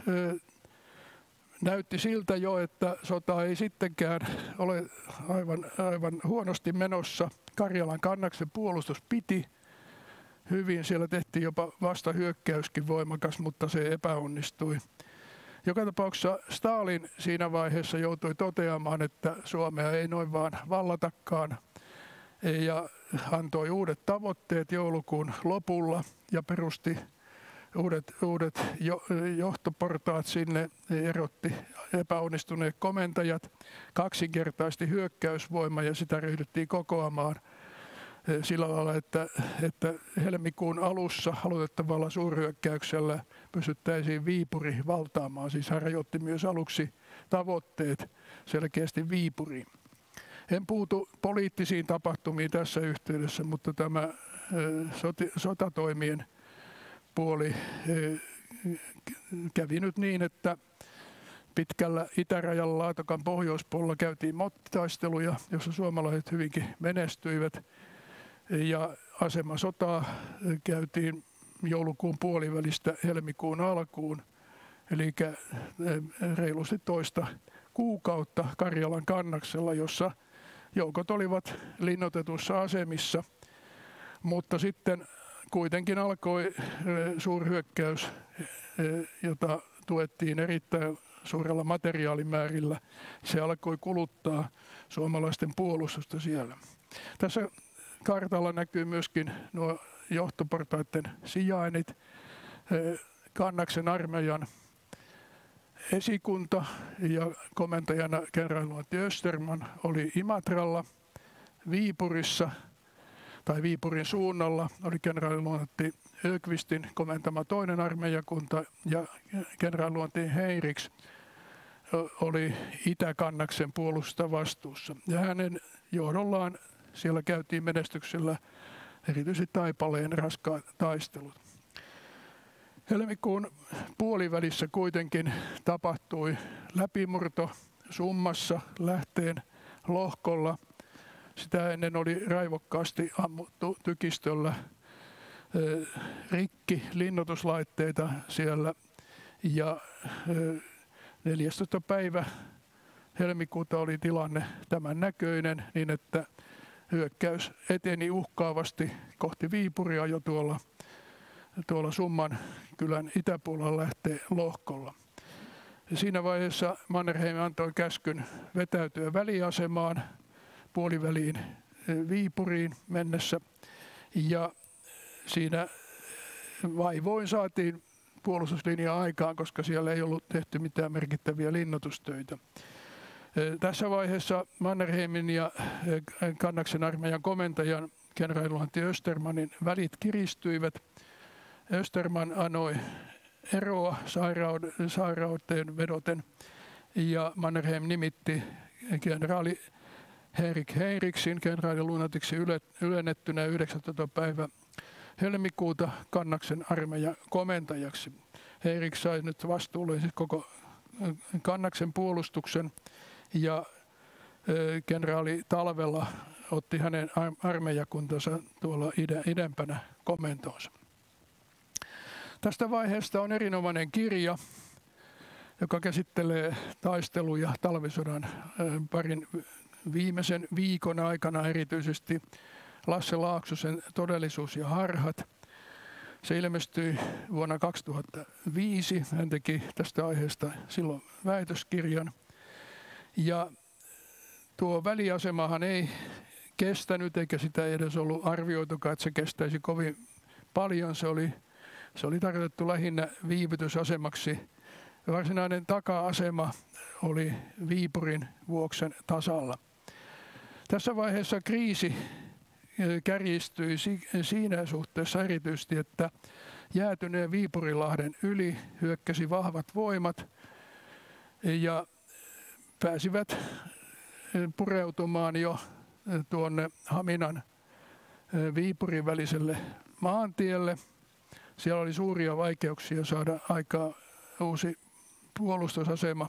näytti siltä jo, että sota ei sittenkään ole aivan, aivan huonosti menossa. Karjalan kannaksen puolustus piti hyvin. Siellä tehtiin jopa vastahyökkäyskin voimakas, mutta se epäonnistui. Joka tapauksessa Stalin siinä vaiheessa joutui toteamaan, että Suomea ei noin vaan vallatakaan ja antoi uudet tavoitteet joulukuun lopulla ja perusti uudet, uudet jo, johtoportaat sinne erotti epäonnistuneet komentajat, kaksinkertaisti hyökkäysvoima ja sitä ryhdyttiin kokoamaan sillä lailla, että, että helmikuun alussa aloitettavalla suurhyökkäyksellä pystyttäisiin Viipuri valtaamaan. Siis hän rajoitti myös aluksi tavoitteet selkeästi Viipuriin. En puutu poliittisiin tapahtumiin tässä yhteydessä, mutta tämä soti, sotatoimien puoli kävi nyt niin, että pitkällä itärajan Laatokan pohjoispuolella käytiin mottitaisteluja, jossa suomalaiset hyvinkin menestyivät. Ja asemasotaa käytiin joulukuun puolivälistä helmikuun alkuun, eli reilusti toista kuukautta Karjalan kannaksella, jossa joukot olivat linnoitetuissa asemissa, mutta sitten kuitenkin alkoi suurhyökkäys, jota tuettiin erittäin suurella materiaalimäärillä. Se alkoi kuluttaa suomalaisten puolustusta siellä. Tässä kartalla näkyy myöskin nuo johtoportaiden sijainnit. Kannaksen armeijan esikunta ja komentajana kenraaliluotti Österman oli Imatralla. Viipurissa tai Viipurin suunnalla oli kenraaliluotti Öqvistin komentama toinen armeijakunta ja kenraaliluotti Heiriks oli Itä-Kannaksen puolustusta vastuussa. Ja hänen johdollaan siellä käytiin menestyksellä erityisesti Taipaleen raskaat taistelut. Helmikuun puolivälissä kuitenkin tapahtui läpimurto Summassa lähteen lohkolla. Sitä ennen oli raivokkaasti ammuttu tykistöllä rikki linnoituslaitteita siellä. Ja neljästoista päivä helmikuuta oli tilanne tämän näköinen, niin että hyökkäys eteni uhkaavasti kohti Viipuria jo tuolla, tuolla Summan kylän itäpuolella lähtee lohkolla. Ja siinä vaiheessa Mannerheim antoi käskyn vetäytyä väliasemaan puoliväliin Viipuriin mennessä. Ja siinä vaivoin saatiin puolustuslinja aikaan, koska siellä ei ollut tehty mitään merkittäviä linnoitustöitä. Tässä vaiheessa Mannerheimin ja Kannaksen armeijan komentajan kenraaliluotti Östermanin välit kiristyivät. Österman anoi eroa sairauteen vedoten ja Mannerheim nimitti kenraali Erik Heiriksin kenraaliluonatiksi ylennettynä yhdeksästoista päivä helmikuuta Kannaksen armeijan komentajaksi. Heirik sai nyt vastuulleen koko Kannaksen puolustuksen ja kenraali Talvela otti hänen armeijakuntansa tuolla idempänä komentoonsa. Tästä vaiheesta on erinomainen kirja, joka käsittelee taisteluja talvisodan parin viimeisen viikon aikana, erityisesti Lasse Laaksosen Todellisuus ja harhat. Se ilmestyi vuonna kaksituhattaviisi. Hän teki tästä aiheesta silloin väitöskirjan. Ja tuo väliasemahan ei kestänyt, eikä sitä edes ollut arvioitukaan, että se kestäisi kovin paljon. Se oli, se oli tarkoitettu lähinnä viivytysasemaksi. Varsinainen taka-asema oli Viipurin Vuoksen tasalla. Tässä vaiheessa kriisi kärjistyi siinä suhteessa erityisesti, että jäätyneen Viipurinlahden yli hyökkäsi vahvat voimat ja pääsivät pureutumaan jo tuonne Haminan Viipurin väliselle maantielle. Siellä oli suuria vaikeuksia saada aikaa uusi puolustusasema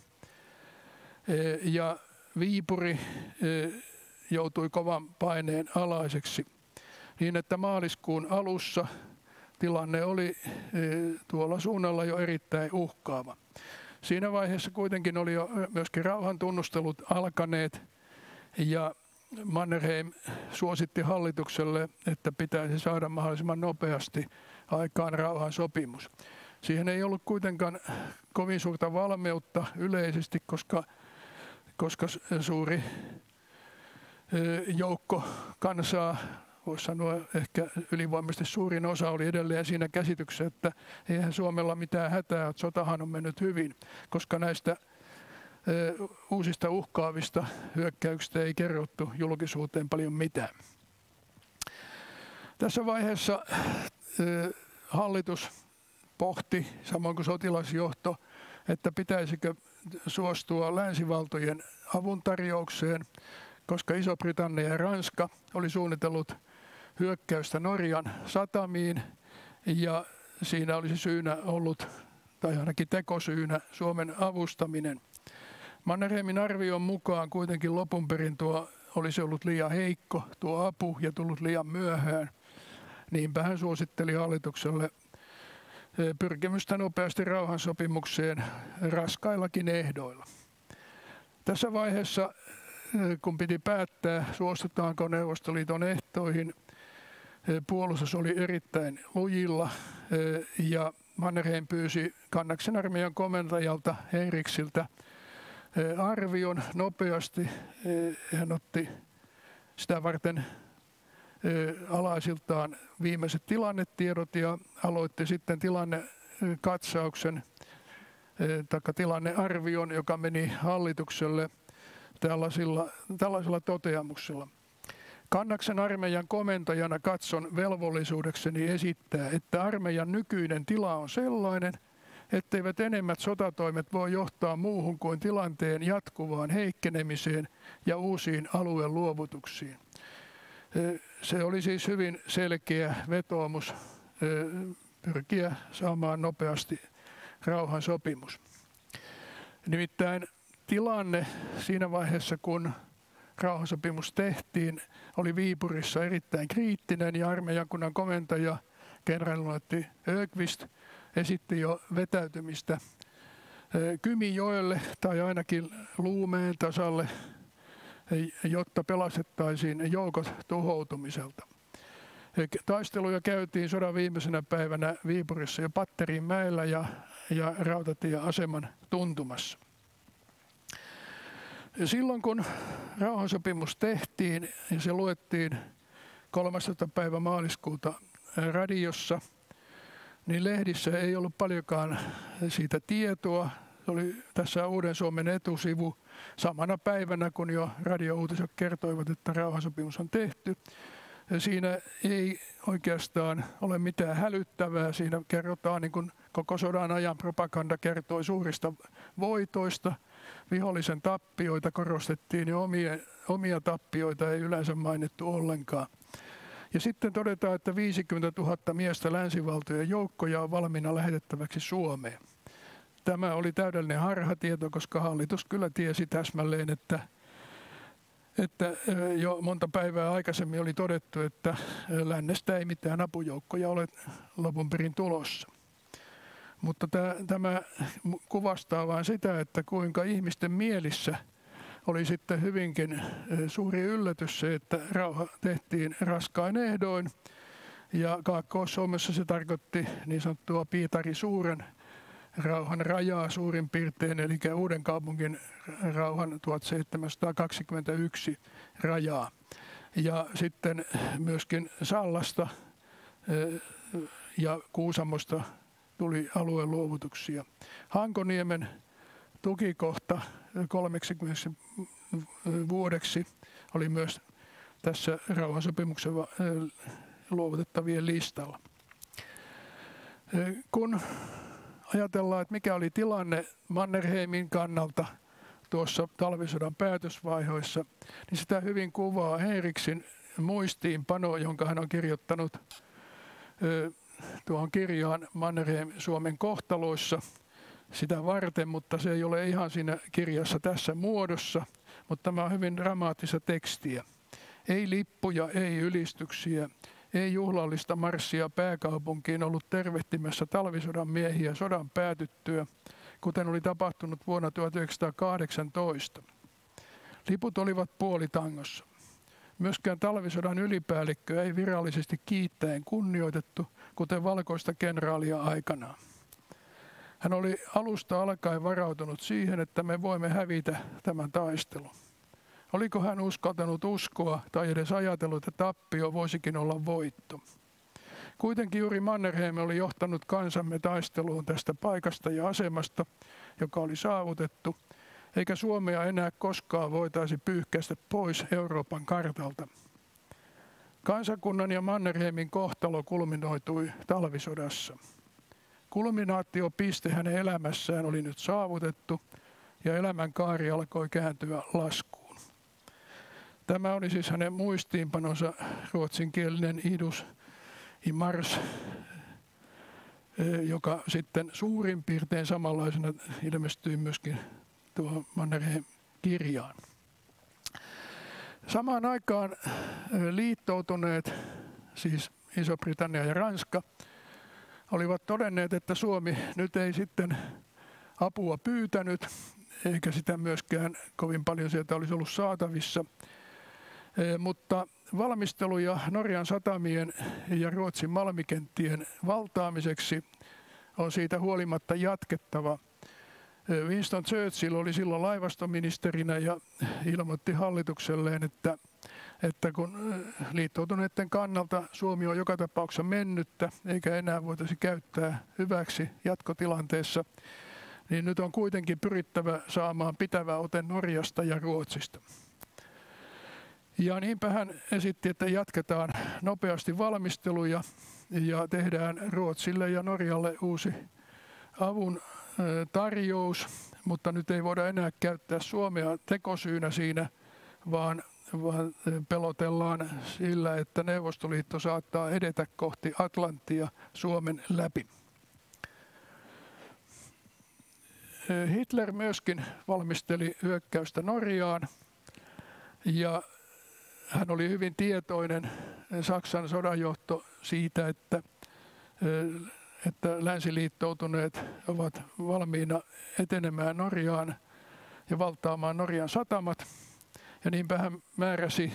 ja Viipuri joutui kovan paineen alaiseksi niin, että maaliskuun alussa tilanne oli tuolla suunnalla jo erittäin uhkaava. Siinä vaiheessa kuitenkin oli jo myöskin rauhantunnustelut alkaneet ja Mannerheim suositti hallitukselle, että pitäisi saada mahdollisimman nopeasti aikaan rauhansopimus. Siihen ei ollut kuitenkaan kovin suurta valmiutta yleisesti, koska, koska suuri joukko kansaa voisi sanoa ehkä ylivoimaisesti suurin osa oli edelleen siinä käsityksessä, että eihän Suomella mitään hätää, että sotahan on mennyt hyvin, koska näistä uusista uhkaavista hyökkäyksistä ei kerrottu julkisuuteen paljon mitään. Tässä vaiheessa hallitus pohti, samoin kuin sotilasjohto, että pitäisikö suostua länsivaltojen avuntarjoukseen, koska Iso-Britannia ja Ranska oli suunnitellut hyökkäystä Norjan satamiin ja siinä olisi syynä ollut, tai ainakin tekosyynä, Suomen avustaminen. Mannerheimin arvion mukaan kuitenkin lopun perin tuo olisi ollut liian heikko tuo apu ja tullut liian myöhään. Niinpä hän suositteli hallitukselle pyrkimystä nopeasti rauhansopimukseen raskaillakin ehdoilla. Tässä vaiheessa, kun piti päättää, suostutaanko Neuvostoliiton ehtoihin, puolustus oli erittäin lujilla ja Mannerheim pyysi Kannaksen armeijan komentajalta Henriksiltä arvion nopeasti. Hän otti sitä varten alaisiltaan viimeiset tilannetiedot ja aloitti sitten tilannekatsauksen tai tilannearvion, joka meni hallitukselle tällaisilla, tällaisilla toteamuksilla. Kannaksen armeijan komentajana katson velvollisuudekseni esittää, että armeijan nykyinen tila on sellainen, etteivät enemmät sotatoimet voi johtaa muuhun kuin tilanteen jatkuvaan heikkenemiseen ja uusiin alueen luovutuksiin. Se oli siis hyvin selkeä vetoomus pyrkiä saamaan nopeasti rauhansopimus. Nimittäin tilanne siinä vaiheessa, kun rauhansopimus tehtiin, oli Viipurissa erittäin kriittinen ja armeijankunnan komentaja kenraaliluutnantti Öqvist esitti jo vetäytymistä Kymijoelle tai ainakin Luumäen tasalle, jotta pelastettaisiin joukot tuhoutumiselta. Taisteluja käytiin sodan viimeisenä päivänä Viipurissa jo Patteriinmäellä ja, ja rautatieaseman tuntumassa. Silloin kun rauhansopimus tehtiin ja se luettiin kolmastoista päivä maaliskuuta radiossa, niin lehdissä ei ollut paljonkaan siitä tietoa. Se oli tässä Uuden Suomen etusivu samana päivänä, kun jo radiouutiset kertoivat, että rauhansopimus on tehty. Siinä ei oikeastaan ole mitään hälyttävää. Siinä kerrotaan, niin kuin koko sodan ajan propaganda kertoi, suurista voitoista. Vihollisen tappioita korostettiin ja omia, omia tappioita ei yleensä mainittu ollenkaan. Ja sitten todetaan, että viisikymmentätuhatta miestä länsivaltojen joukkoja on valmiina lähetettäväksi Suomeen. Tämä oli täydellinen harhatieto, koska hallitus kyllä tiesi täsmälleen, että, että jo monta päivää aikaisemmin oli todettu, että lännestä ei mitään apujoukkoja ole lopun perin tulossa. Mutta tämä kuvastaa vain sitä, että kuinka ihmisten mielissä oli sitten hyvinkin suuri yllätys se, että rauha tehtiin raskain ehdoin. Ja Kaakkois-Suomessa se tarkoitti niin sanottua Pietari Suuren rauhan rajaa suurin piirtein, eli Uudenkaupungin rauhan tuhatseitsemänsataakaksikymmentäyksi rajaa. Ja sitten myöskin Sallasta ja Kuusamosta tuli alueen luovutuksia. Hankoniemen tukikohta kolmeksikymmeneksi vuodeksi oli myös tässä rauhansopimuksen luovutettavien listalla. Kun ajatellaan, että mikä oli tilanne Mannerheimin kannalta tuossa talvisodan päätösvaiheessa, niin sitä hyvin kuvaa Henriksin muistiinpano, jonka hän on kirjoittanut tuohon kirjaan Mannerheim Suomen kohtaloissa sitä varten, mutta se ei ole ihan siinä kirjassa tässä muodossa, mutta tämä on hyvin dramaattista tekstiä. Ei lippuja, ei ylistyksiä, ei juhlallista marssia pääkaupunkiin ollut tervehtimässä talvisodan miehiä sodan päätyttyä, kuten oli tapahtunut vuonna tuhatyhdeksänsataakahdeksantoista. Liput olivat puolitangossa. Myöskään talvisodan ylipäällikköä ei virallisesti kiittäen kunnioitettu, kuten valkoista kenraalia aikanaan. Hän oli alusta alkaen varautunut siihen, että me voimme hävitä tämän taistelun. Oliko hän uskaltanut uskoa tai edes ajatellut, että tappio voisikin olla voitto? Kuitenkin juuri Mannerheim oli johtanut kansamme taisteluun tästä paikasta ja asemasta, joka oli saavutettu, eikä Suomea enää koskaan voitaisi pyyhkäistä pois Euroopan kartalta. Kansakunnan ja Mannerheimin kohtalo kulminoitui talvisodassa. Kulminaatiopiste hänen elämässään oli nyt saavutettu ja elämän kaari alkoi kääntyä laskuun. Tämä oli siis hänen muistiinpanonsa, ruotsinkielinen idus i mars, joka sitten suurin piirtein samanlaisena ilmestyi myöskin tuohon Mannerheim-kirjaan. Samaan aikaan liittoutuneet, siis Iso-Britannia ja Ranska, olivat todenneet, että Suomi nyt ei sitten apua pyytänyt, eikä sitä myöskään kovin paljon sieltä olisi ollut saatavissa. Mutta valmisteluja Norjan satamien ja Ruotsin malmikenttien valtaamiseksi on siitä huolimatta jatkettava. Winston Churchill oli silloin laivastoministerinä ja ilmoitti hallitukselleen, että, että kun liittoutuneiden kannalta Suomi on joka tapauksessa mennyttä, eikä enää voitaisi käyttää hyväksi jatkotilanteessa, niin nyt on kuitenkin pyrittävä saamaan pitävä ote Norjasta ja Ruotsista. Ja niinpä hän esitti, että jatketaan nopeasti valmisteluja ja tehdään Ruotsille ja Norjalle uusi avun tarjous, mutta nyt ei voida enää käyttää Suomea tekosyynä siinä, vaan, vaan pelotellaan sillä, että Neuvostoliitto saattaa edetä kohti Atlanttia Suomen läpi. Hitler myöskin valmisteli hyökkäystä Norjaan ja hän oli hyvin tietoinen, Saksan sodanjohto, siitä, että, että länsiliittoutuneet ovat valmiina etenemään Norjaan ja valtaamaan Norjan satamat. Ja niinpä hän määräsi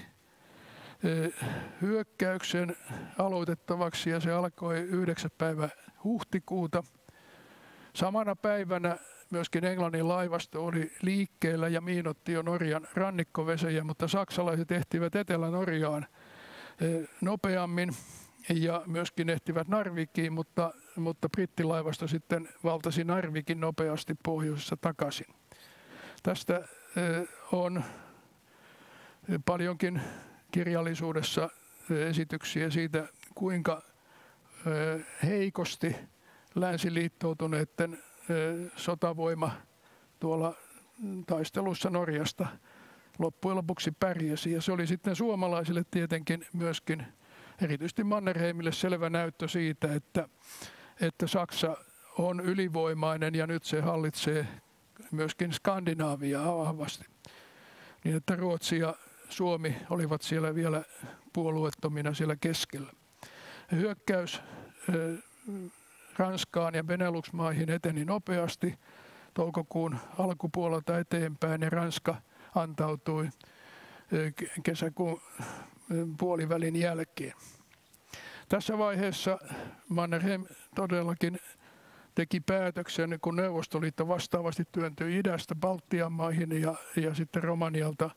hyökkäyksen aloitettavaksi ja se alkoi yhdeksäs päivä huhtikuuta. Samana päivänä myöskin Englannin laivasto oli liikkeellä ja miinotti jo Norjan rannikkovesejä, mutta saksalaiset ehtivät Etelä-Norjaan nopeammin ja myöskin ehtivät Narvikiin, mutta, mutta brittilaivasto sitten valtasi Narvikin nopeasti pohjoisessa takaisin. Tästä on paljonkin kirjallisuudessa esityksiä siitä, kuinka heikosti länsiliittoutuneiden sotavoima tuolla taistelussa Norjasta loppujen lopuksi pärjäsi. Ja se oli sitten suomalaisille tietenkin myöskin, erityisesti Mannerheimille, selvä näyttö siitä, että, että Saksa on ylivoimainen ja nyt se hallitsee myöskin Skandinaaviaa vahvasti. Niin että Ruotsi ja Suomi olivat siellä vielä puolueettomina siellä keskellä. Hyökkäys Ranskaan ja Benelux-maihin eteni nopeasti toukokuun alkupuolelta eteenpäin ja Ranska antautui kesäkuun puolivälin jälkeen. Tässä vaiheessa Mannerheim todellakin teki päätöksen, kun Neuvostoliitto vastaavasti työntyi idästä Baltian maihin ja, ja sitten Romanialta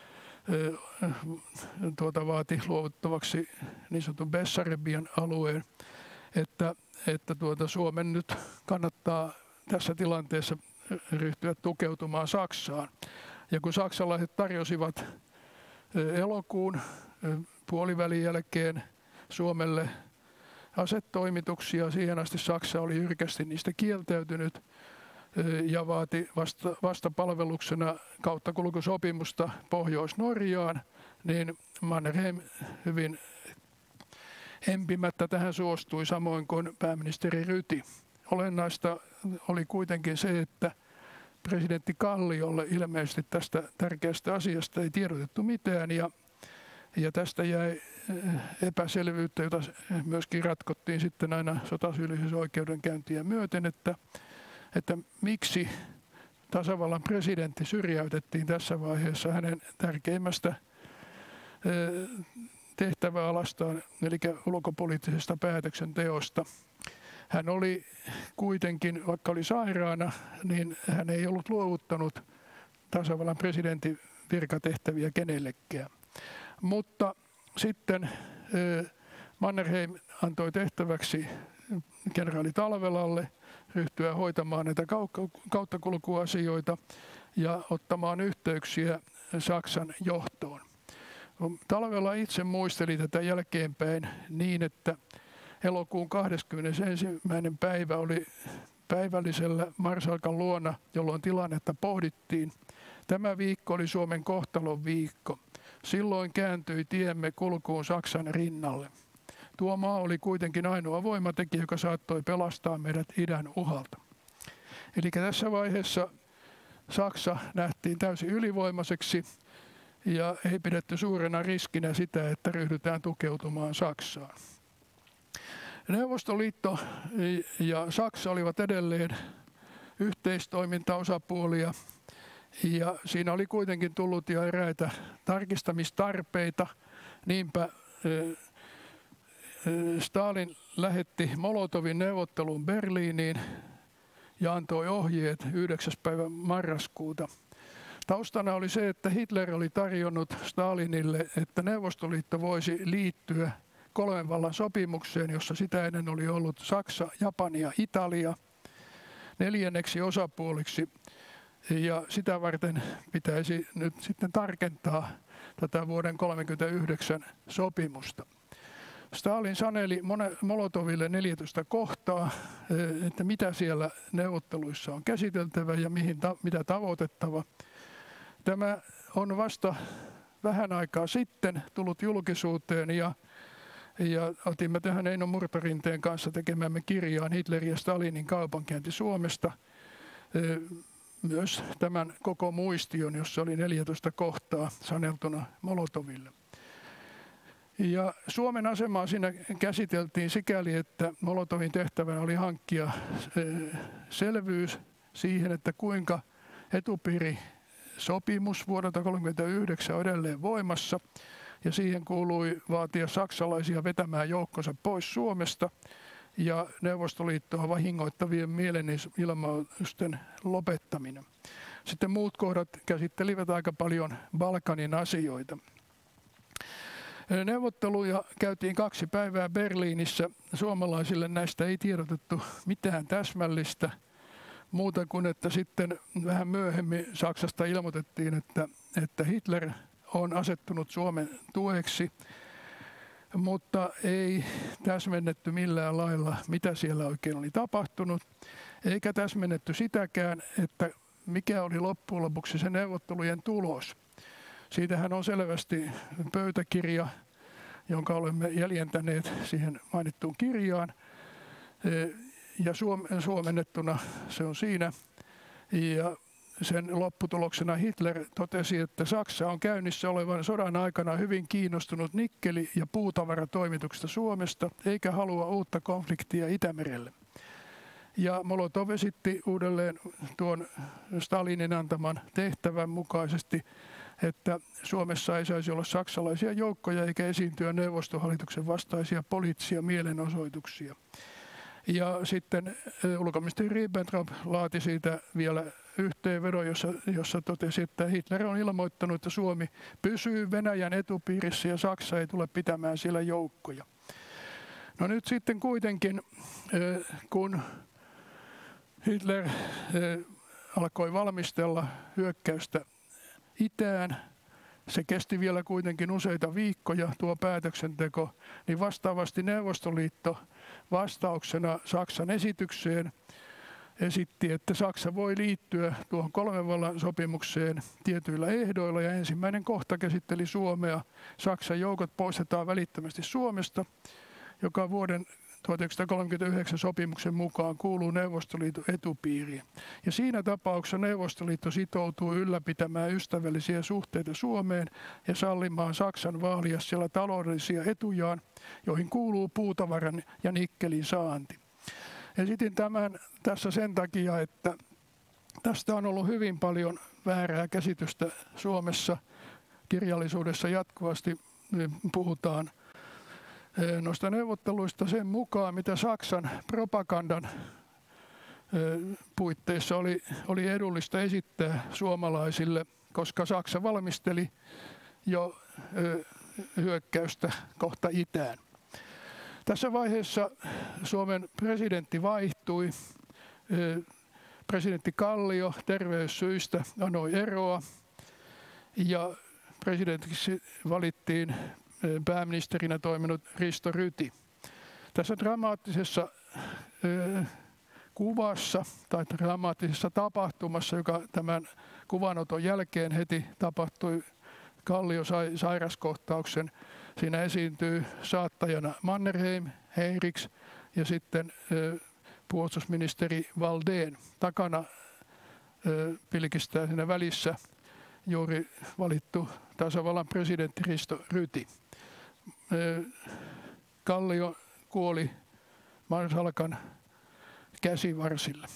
tuota vaati luovuttavaksi niin sanotun Bessarebian alueen, että, että tuota Suomen nyt kannattaa tässä tilanteessa ryhtyä tukeutumaan Saksaan. Ja kun saksalaiset tarjosivat elokuun puolivälin jälkeen Suomelle asetoimituksia, siihen asti Saksa oli jyrkästi niistä kieltäytynyt ja vaati vasta, vastapalveluksena kauttakulkusopimusta Pohjois-Norjaan, niin Mannerheim hyvin empimättä tähän suostui, samoin kuin pääministeri Ryti. Olennaista oli kuitenkin se, että presidentti Kalliolle ilmeisesti tästä tärkeästä asiasta ei tiedotettu mitään ja, ja tästä jäi epäselvyyttä, jota myöskin ratkottiin sitten aina sotasyyllisyysoikeudenkäyntiä myöten, että, että miksi tasavallan presidentti syrjäytettiin tässä vaiheessa hänen tärkeimmästä tehtäväalastaan, eli ulkopoliittisesta päätöksenteosta. Hän oli kuitenkin, vaikka oli sairaana, niin hän ei ollut luovuttanut tasavallan presidentin virkatehtäviä kenellekään. Mutta sitten Mannerheim antoi tehtäväksi kenraali Talvelalle ryhtyä hoitamaan näitä kauttakulkuasioita ja ottamaan yhteyksiä Saksan johtoon. Talvela itse muisteli tätä jälkeenpäin niin, että elokuun kahdeskymmenesensimmäinen päivä oli päivällisellä marsalkan luona, jolloin tilannetta pohdittiin. Tämä viikko oli Suomen kohtalon viikko. Silloin kääntyi tiemme kulkuun Saksan rinnalle. Tuo maa oli kuitenkin ainoa voimatekijä, joka saattoi pelastaa meidät idän uhalta. Eli tässä vaiheessa Saksa nähtiin täysin ylivoimaiseksi ja ei pidetty suurena riskinä sitä, että ryhdytään tukeutumaan Saksaan. Neuvostoliitto ja Saksa olivat edelleen yhteistoimintaosapuolia ja siinä oli kuitenkin tullut jo eräitä tarkistamistarpeita. Niinpä Stalin lähetti Molotovin neuvotteluun Berliiniin ja antoi ohjeet yhdeksäs päivä marraskuuta. Taustana oli se, että Hitler oli tarjonnut Stalinille, että Neuvostoliitto voisi liittyä kolmen vallan sopimukseen, jossa sitä ennen oli ollut Saksa, Japani ja Italia neljänneksi osapuoliksi. Ja sitä varten pitäisi nyt sitten tarkentaa tätä vuoden tuhatyhdeksänsataakolmekymmentäyhdeksän sopimusta. Stalin saneli Molotoville neljätoista kohtaa, että mitä siellä neuvotteluissa on käsiteltävä ja mihin ta- mitä tavoitettava. Tämä on vasta vähän aikaa sitten tullut julkisuuteen ja, ja otimme tähän Eino Murtorinteen kanssa tekemämme kirjaan Hitler ja Stalinin kaupankäynti Suomesta myös tämän koko muistion, jossa oli neljätoista kohtaa saneltuna Molotoville. Ja Suomen asemaa siinä käsiteltiin sikäli, että Molotovin tehtävänä oli hankkia selvyys siihen, että kuinka etupiirisopimus vuodelta tuhatyhdeksänsataakolmekymmentäyhdeksän on edelleen voimassa. Ja siihen kuului vaatia saksalaisia vetämään joukkonsa pois Suomesta ja Neuvostoliittoa vahingoittavien mielenilmausten lopettaminen. Sitten muut kohdat käsittelivät aika paljon Balkanin asioita. Neuvotteluja käytiin kaksi päivää Berliinissä. Suomalaisille näistä ei tiedotettu mitään täsmällistä muuta kuin, että sitten vähän myöhemmin Saksasta ilmoitettiin, että, että Hitler on asettunut Suomen tueksi, mutta ei täsmennetty millään lailla, mitä siellä oikein oli tapahtunut, eikä täsmennetty sitäkään, että mikä oli loppujen lopuksi se neuvottelujen tulos. Siitähän on selvästi pöytäkirja, jonka olemme jäljentäneet siihen mainittuun kirjaan. Ja suomennettuna se on siinä. Ja sen lopputuloksena Hitler totesi, että Saksa on käynnissä olevan sodan aikana hyvin kiinnostunut nikkeli- ja puutavaratoimituksesta Suomesta, eikä halua uutta konfliktia Itämerelle. Ja Molotov esitti uudelleen tuon Stalinin antaman tehtävän mukaisesti, että Suomessa ei saisi olla saksalaisia joukkoja eikä esiintyä neuvostohallituksen vastaisia poliittisia mielenosoituksia. Ja sitten ulkoministeri Ribbentrop laati siitä vielä yhteenvedon, jossa, jossa totesi, että Hitler on ilmoittanut, että Suomi pysyy Venäjän etupiirissä ja Saksa ei tule pitämään siellä joukkoja. No nyt sitten kuitenkin, kun Hitler alkoi valmistella hyökkäystä itään, se kesti vielä kuitenkin useita viikkoja tuo päätöksenteko, niin vastaavasti Neuvostoliitto vastauksena Saksan esitykseen esitti, että Saksa voi liittyä tuohon kolmen vallan sopimukseen tietyillä ehdoilla ja ensimmäinen kohta käsitteli Suomea. Saksan joukot poistetaan välittömästi Suomesta, joka vuoden tuhatyhdeksänsataakolmekymmentäyhdeksän sopimuksen mukaan kuuluu Neuvostoliiton etupiiriin. Ja siinä tapauksessa Neuvostoliitto sitoutuu ylläpitämään ystävällisiä suhteita Suomeen ja sallimaan Saksan vaalia siellä taloudellisia etujaan, joihin kuuluu puutavaran ja nikkelin saanti. Esitin tämän tässä sen takia, että tästä on ollut hyvin paljon väärää käsitystä Suomessa. Kirjallisuudessa jatkuvasti puhutaan noista neuvotteluista sen mukaan, mitä Saksan propagandan puitteissa oli, oli edullista esittää suomalaisille koska Saksa valmisteli jo hyökkäystä kohta itään. Tässä vaiheessa Suomen presidentti vaihtui. Presidentti Kallio terveyssyistä anoi eroa ja presidentiksi valittiin pääministerinä toiminut Risto Ryti. Tässä dramaattisessa kuvassa tai dramaattisessa tapahtumassa, joka tämän kuvanoton jälkeen heti tapahtui, Kallio sai sairaskohtauksen. Siinä esiintyy saattajana Mannerheim, Heinrichs ja sitten puolustusministeri Valdén. Takana pilkistää siinä välissä juuri valittu tasavallan presidentti Risto Ryti. Kallio kuoli marsalkan käsivarsille.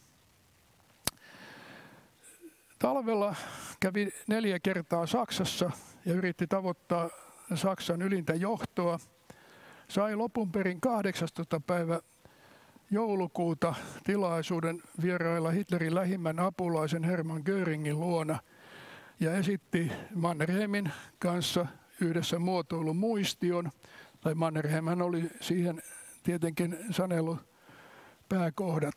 Talvella kävi neljä kertaa Saksassa ja yritti tavoittaa Saksan ylintä johtoa. Sai lopun perin kahdeksastoista päivä joulukuuta tilaisuuden vierailla Hitlerin lähimmän apulaisen Hermann Göringin luona ja esitti Mannerheimin kanssa yhdessä muotoilun muistion, tai Mannerheimhan oli siihen tietenkin sanellut pääkohdat.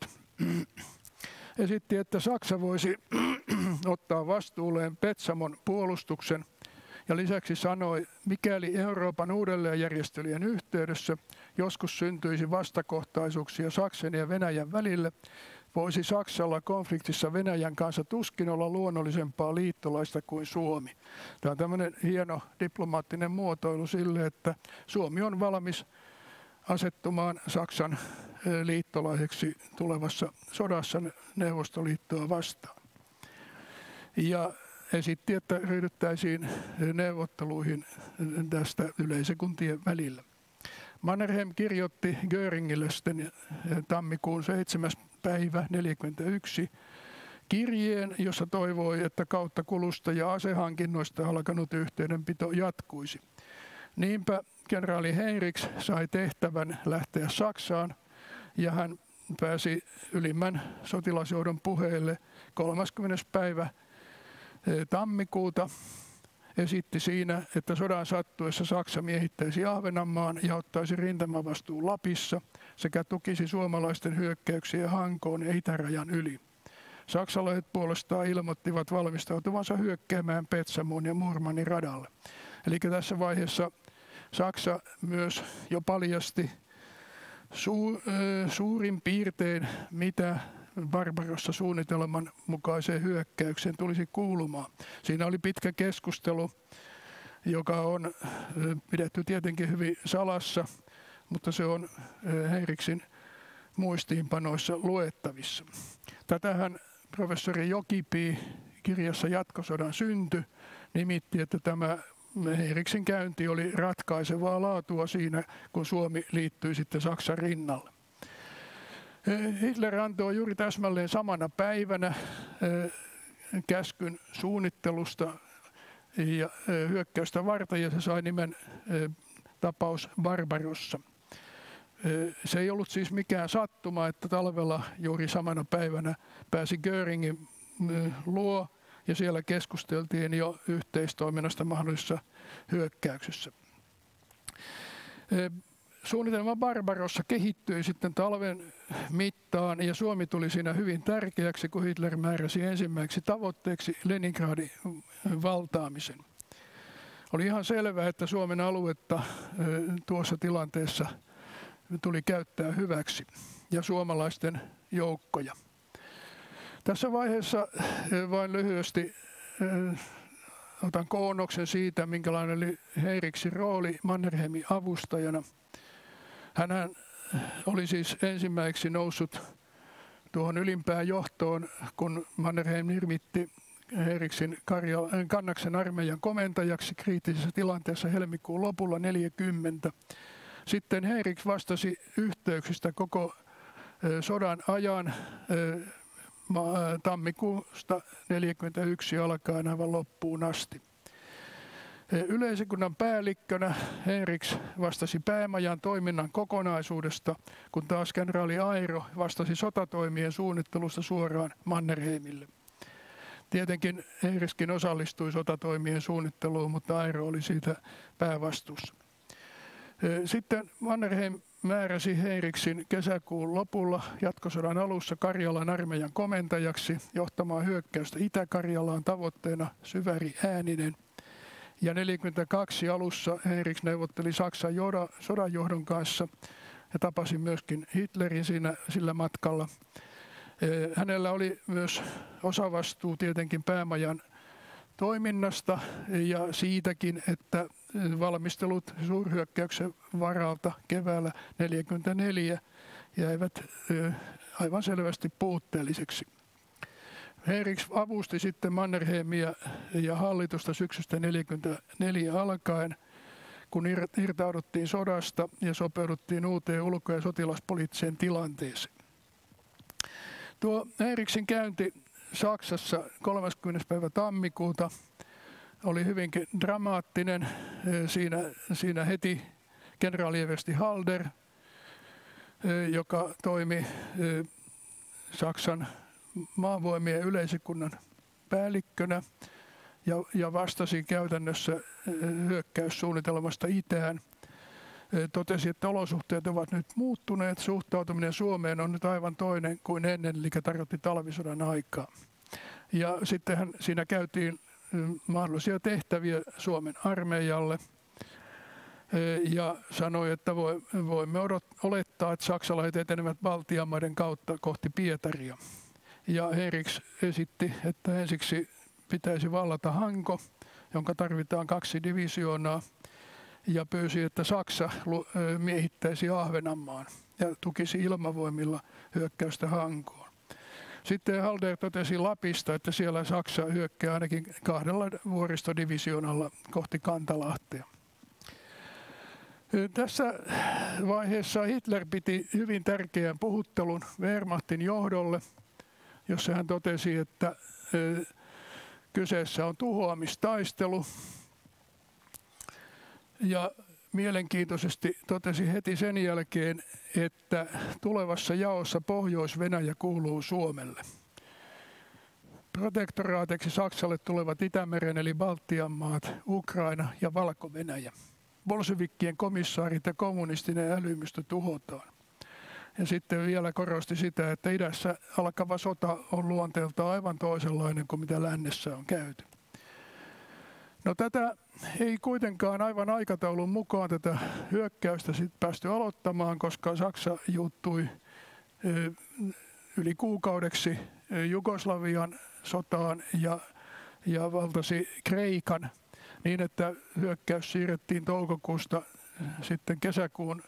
Esitti, että Saksa voisi ottaa vastuulleen Petsamon puolustuksen ja lisäksi sanoi, mikäli Euroopan uudelleenjärjestelyjen yhteydessä joskus syntyisi vastakohtaisuuksia Saksan ja Venäjän välille, voisi Saksalla konfliktissa Venäjän kanssa tuskin olla luonnollisempaa liittolaista kuin Suomi. Tämä on tämmöinen hieno diplomaattinen muotoilu sille, että Suomi on valmis asettumaan Saksan liittolaiseksi tulevassa sodassa Neuvostoliittoa vastaan. Ja esitti, että ryhdyttäisiin neuvotteluihin tästä yleisekuntien välillä. Mannerheim kirjoitti Göringille sitten tammikuun seitsemäs päivä neljäkymmentäyksi kirjeen, jossa toivoi, että kautta kulusta ja asehankinnoista alkanut yhteydenpito jatkuisi. Niinpä kenraali Heinrichs sai tehtävän lähteä Saksaan ja hän pääsi ylimmän sotilasjohdon puheelle kolmaskymmenes päivä tammikuuta. Esitti siinä, että sodan sattuessa Saksa miehittäisi Ahvenanmaan ja ottaisi rintamavastuun Lapissa sekä tukisi suomalaisten hyökkäyksiä Hankoon ja itärajan yli. Saksalaiset puolestaan ilmoittivat valmistautuvansa hyökkäämään Petsamoon ja Murmanin radalle. Eli tässä vaiheessa Saksa myös jo paljasti su, suurin piirtein, mitä Barbarossa suunnitelman mukaiseen hyökkäykseen tulisi kuulumaan. Siinä oli pitkä keskustelu, joka on pidetty tietenkin hyvin salassa, mutta se on Heinrichsin muistiinpanoissa luettavissa. Tätähän professori Jokipii kirjassa Jatkosodan synty nimitti, että tämä Heinrichsin käynti oli ratkaisevaa laatua siinä, kun Suomi liittyi sitten Saksan rinnalle. Hitler antoi juuri täsmälleen samana päivänä käskyn suunnittelusta ja hyökkäystä varten, ja se sai nimen tapaus Barbarossa. Se ei ollut siis mikään sattuma, että talvella juuri samana päivänä pääsi Göringin luo ja siellä keskusteltiin jo yhteistoiminnasta mahdollisessa hyökkäyksessä. Suunnitelma Barbarossa kehittyi sitten talven mittaan ja Suomi tuli siinä hyvin tärkeäksi, kun Hitler määräsi ensimmäiseksi tavoitteeksi Leningradin valtaamisen. Oli ihan selvää, että Suomen aluetta tuossa tilanteessa tuli käyttää hyväksi ja suomalaisten joukkoja. Tässä vaiheessa vain lyhyesti otan koonnoksen siitä, minkälainen oli Heinrichsin rooli Mannerheimin avustajana. Hänhän oli siis ensimmäiseksi noussut tuohon ylimpään johtoon, kun Mannerheim nimitti Heinrichsin Kannaksen armeijan komentajaksi kriittisessä tilanteessa helmikuun lopulla neljäkymmentä. Sitten Heinrich vastasi yhteyksistä koko sodan ajan tammikuusta neljäkymmentäyksi alkaen aivan loppuun asti. Yleisikunnan päällikkönä Heinrichs vastasi päämajan toiminnan kokonaisuudesta, kun taas kenraali Airo vastasi sotatoimien suunnittelusta suoraan Mannerheimille. Tietenkin Eirikskin osallistui sotatoimien suunnitteluun, mutta Airo oli siitä päävastuussa. Sitten Mannerheim määräsi Eiriksin kesäkuun lopulla jatkosodan alussa Karjalan armeijan komentajaksi johtamaan hyökkäystä Itä-Karjalaan, tavoitteena Syväri Ääninen. Ja neljäkymmentäkaksi alussa Eiriks neuvotteli Saksan sodanjohdon kanssa ja tapasi myöskin Hitlerin siinä, sillä matkalla. Hänellä oli myös osavastuu tietenkin päämajan toiminnasta ja siitäkin, että valmistelut suurhyökkäyksen varalta keväällä neljäkymmentäneljä jäivät aivan selvästi puutteelliseksi. Eiriks avusti sitten Mannerheimia ja hallitusta syksystä neljäkymmentäneljä alkaen, kun irtauduttiin sodasta ja sopeuduttiin uuteen ulko- ja sotilaspoliittiseen tilanteeseen. Tuo Eiriksin käynti Saksassa kolmaskymmenes päivä tammikuuta oli hyvinkin dramaattinen. Siinä, siinä heti kenraali-eversti Halder, joka toimi Saksan maanvoimien yleisikunnan päällikkönä ja, ja vastasi käytännössä hyökkäyssuunnitelmasta itään, totesi, että olosuhteet ovat nyt muuttuneet, suhtautuminen Suomeen on nyt aivan toinen kuin ennen, eli tarkoitti talvisodan aikaa. Ja sittenhän siinä käytiin mahdollisia tehtäviä Suomen armeijalle ja sanoi, että voimme olettaa, että saksalaiset etenevät Baltian maiden kautta kohti Pietaria. Ja Eiriks esitti, että ensiksi pitäisi vallata Hanko, jonka tarvitaan kaksi divisioonaa, ja pyysi, että Saksa miehittäisi Ahvenanmaan ja tukisi ilmavoimilla hyökkäystä Hankoon. Sitten Halder totesi Lapista, että siellä Saksa hyökkää ainakin kahdella vuoristodivisioonalla kohti Kantalahtea. Tässä vaiheessa Hitler piti hyvin tärkeän puhuttelun Wehrmachtin johdolle, jossa hän totesi, että kyseessä on tuhoamistaistelu. Ja mielenkiintoisesti totesi heti sen jälkeen, että tulevassa jaossa Pohjois-Venäjä kuuluu Suomelle. Protektoraateksi Saksalle tulevat Itämeren eli Baltian maat, Ukraina ja Valko-Venäjä. Bolshevikkien komissaarit ja kommunistinen älymystö tuhotaan. Ja sitten vielä korosti sitä, että idässä alkava sota on luonteeltaan aivan toisenlainen kuin mitä lännessä on käyty. No tätä ei kuitenkaan aivan aikataulun mukaan tätä hyökkäystä sit päästy aloittamaan, koska Saksa juuttui yli kuukaudeksi Jugoslavian sotaan ja, ja valtasi Kreikan niin, että hyökkäys siirrettiin toukokuusta sitten kesäkuun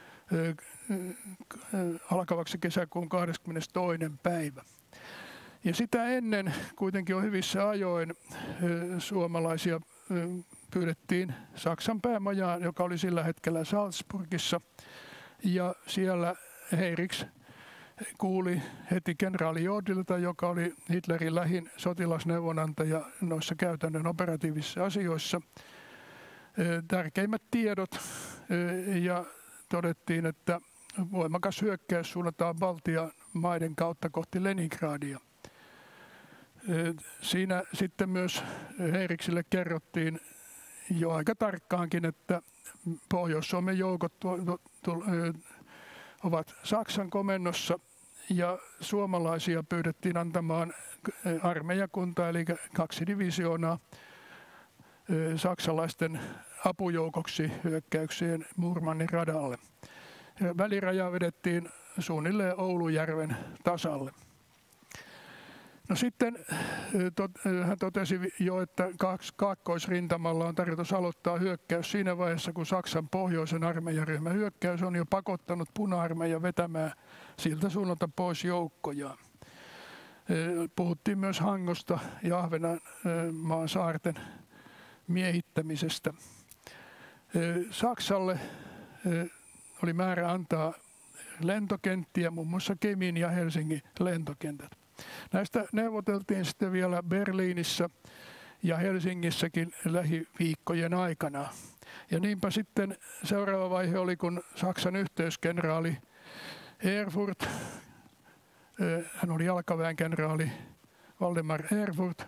alkavaksi kesäkuun kahdeskymmenestoinen päivä. Ja sitä ennen kuitenkin on hyvissä ajoin suomalaisia pyydettiin Saksan päämajaan, joka oli sillä hetkellä Salzburgissa. Ja siellä Eiriks kuuli heti kenraali Jodilta, joka oli Hitlerin lähin sotilasneuvonantaja noissa käytännön operatiivisissa asioissa, tärkeimmät tiedot ja todettiin, että voimakas hyökkäys suunnataan Baltian maiden kautta kohti Leningradia. Siinä sitten myös Eiriksille kerrottiin jo aika tarkkaankin, että Pohjois-Suomen joukot ovat Saksan komennossa ja suomalaisia pyydettiin antamaan armeijakunta eli kaksi divisioonaa saksalaisten apujoukoksi hyökkäykseen Murmannin radalle. Väliraja vedettiin suunnilleen Oulujärven tasalle. No sitten hän totesi jo, että kaakkoisrintamalla on tarkoitus aloittaa hyökkäys siinä vaiheessa, kun Saksan pohjoisen armeijaryhmän hyökkäys on jo pakottanut puna-armeijan vetämään siltä suunnalta pois joukkojaan. Puhuttiin myös Hangosta ja Ahvenanmaan saarten miehittämisestä. Saksalle oli määrä antaa lentokenttiä, muun muassa Kemin ja Helsingin lentokentät. Näistä neuvoteltiin sitten vielä Berliinissä ja Helsingissäkin lähiviikkojen aikana. Ja niinpä sitten seuraava vaihe oli, kun Saksan yhteyskenraali Erfurt, hän oli jalkaväen kenraali, Waldemar Erfurt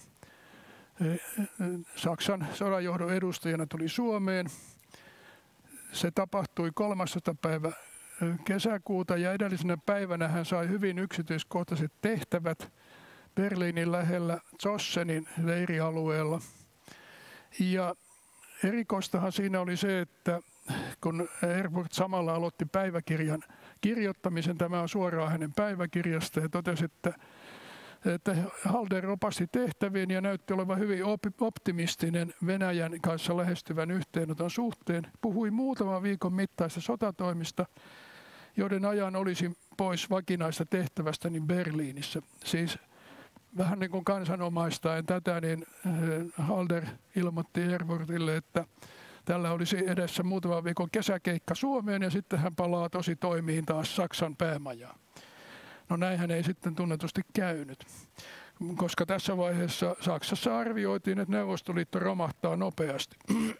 Saksan sodanjohdon edustajana tuli Suomeen. Se tapahtui kolmastoista päivä kesäkuuta ja edellisenä päivänä hän sai hyvin yksityiskohtaiset tehtävät Berliinin lähellä Zossenin leirialueella. Ja erikoistahan siinä oli se, että kun Erfurt samalla aloitti päiväkirjan kirjoittamisen, tämä on suoraan hänen päiväkirjasta, ja totesi, että, että Halder opasti tehtäviin ja näytti olevan hyvin optimistinen Venäjän kanssa lähestyvän yhteenoton suhteen. Puhui muutaman viikon mittaista sotatoimista, joiden ajan olisi pois vakinaista tehtävästäni Berliinissä. Siis vähän niin kuin kansanomaistaen tätä, niin Halder ilmoitti Erfurtille, että tällä olisi edessä muutaman viikon kesäkeikka Suomeen ja sitten hän palaa tosi toimiin taas Saksan päämajaan. No näinhän ei sitten tunnetusti käynyt, koska tässä vaiheessa Saksassa arvioitiin, että Neuvostoliitto romahtaa nopeasti.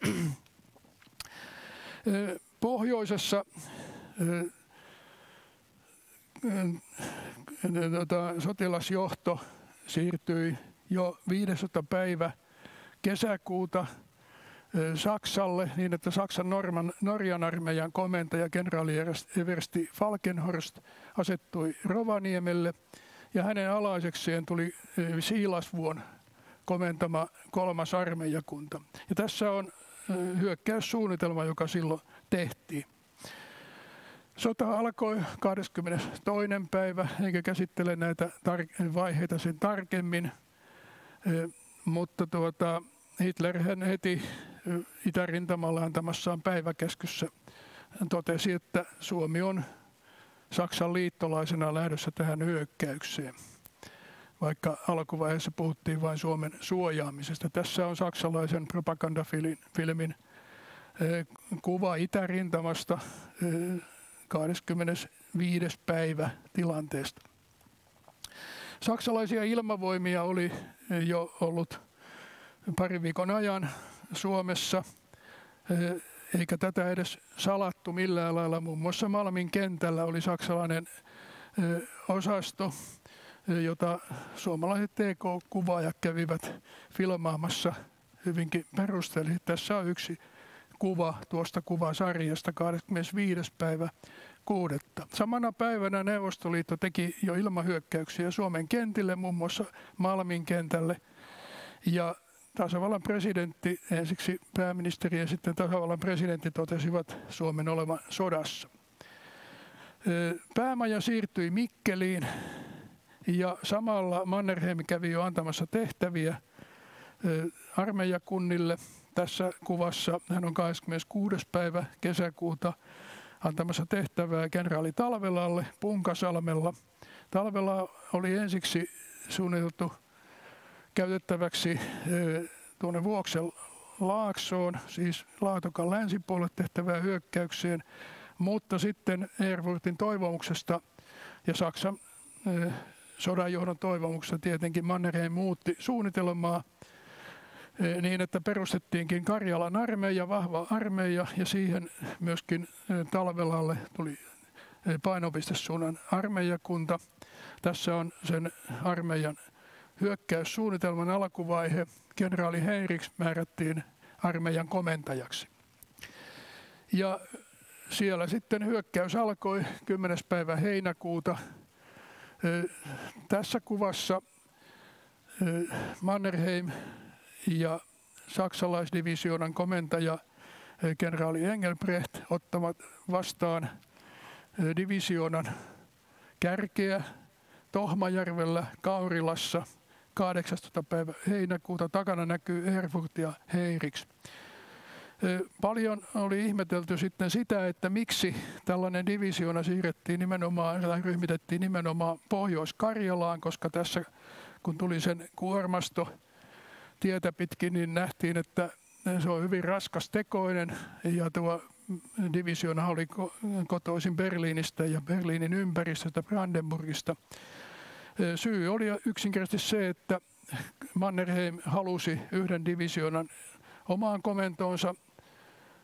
Pohjoisessa sotilasjohto siirtyi jo viidestoista päivä kesäkuuta Saksalle niin, että Saksan Norman, Norjan armeijan komentaja kenraali Eversti Falkenhorst asettui Rovaniemelle ja hänen alaisekseen tuli Siilasvuon komentama kolmas armeijakunta. Ja tässä on hyökkäyssuunnitelma, joka silloin tehtiin. Sota alkoi kahdeskymmenestoinen päivä, eikä käsittele näitä vaiheita sen tarkemmin, mutta tuota, Hitler heti itärintamalla antamassaan päiväkäskyssä totesi, että Suomi on Saksan liittolaisena lähdössä tähän hyökkäykseen, vaikka alkuvaiheessa puhuttiin vain Suomen suojaamisesta. Tässä on saksalaisen propagandafilmin kuva itärintamasta kahdeskymmenesviides päivä tilanteesta. Saksalaisia ilmavoimia oli jo ollut parin viikon ajan Suomessa, eikä tätä edes salattu millään lailla. Muun muassa Malmin kentällä oli saksalainen osasto, jota suomalaiset T K-kuvaajat kävivät filmaamassa hyvinkin perusteellisesti. Tässä on yksi kuva tuosta kuvasarjasta kahdeskymmenesviides päivä kuudetta. Samana päivänä Neuvostoliitto teki jo ilmahyökkäyksiä Suomen kentille, muun muassa Malmin kentälle. Ja tasavallan presidentti, ensiksi pääministeri ja sitten tasavallan presidentti totesivat Suomen olevan sodassa. Päämaja siirtyi Mikkeliin ja samalla Mannerheim kävi jo antamassa tehtäviä armeijakunnille. Tässä kuvassa hän on kahdeskymmeneskuudes päivä kesäkuuta antamassa tehtävää kenraali Talvelalle Punkasalmella. Talvela oli ensiksi suunniteltu käytettäväksi tuonne Vuoksen Laaksoon, siis Laatokan länsipuolelle tehtävään hyökkäykseen, mutta sitten Erfurtin toivomuksesta ja Saksan sodanjohdon toivomuksesta tietenkin Mannerheim muutti suunnitelmaa niin, että perustettiinkin Karjalan armeija, vahva armeija, ja siihen myöskin Talvelalle tuli painopistesuunnan armeijakunta. Tässä on sen armeijan hyökkäyssuunnitelman alkuvaihe. Kenraali Heiriks määrättiin armeijan komentajaksi. Ja siellä sitten hyökkäys alkoi kymmenes päivä heinäkuuta. Tässä kuvassa Mannerheim ja saksalaisdivisioonan komentaja kenraali Engelbrecht ottavat vastaan divisioonan kärkeä Tohmajärvellä Kaurilassa kahdeksastoista päivä heinäkuuta. Takana näkyy Erfurt ja Heiriks. Paljon oli ihmetelty sitten sitä, että miksi tällainen divisioona siirrettiin nimenomaan, tai ryhmitettiin nimenomaan Pohjois-Karjalaan, koska tässä kun tuli sen kuormasto tietä pitkin, niin nähtiin, että se on hyvin raskastekoinen ja tuo divisioona oli kotoisin Berliinistä ja Berliinin ympäristöstä, Brandenburgista. Syy oli yksinkertaisesti se, että Mannerheim halusi yhden divisioonan omaan komentoonsa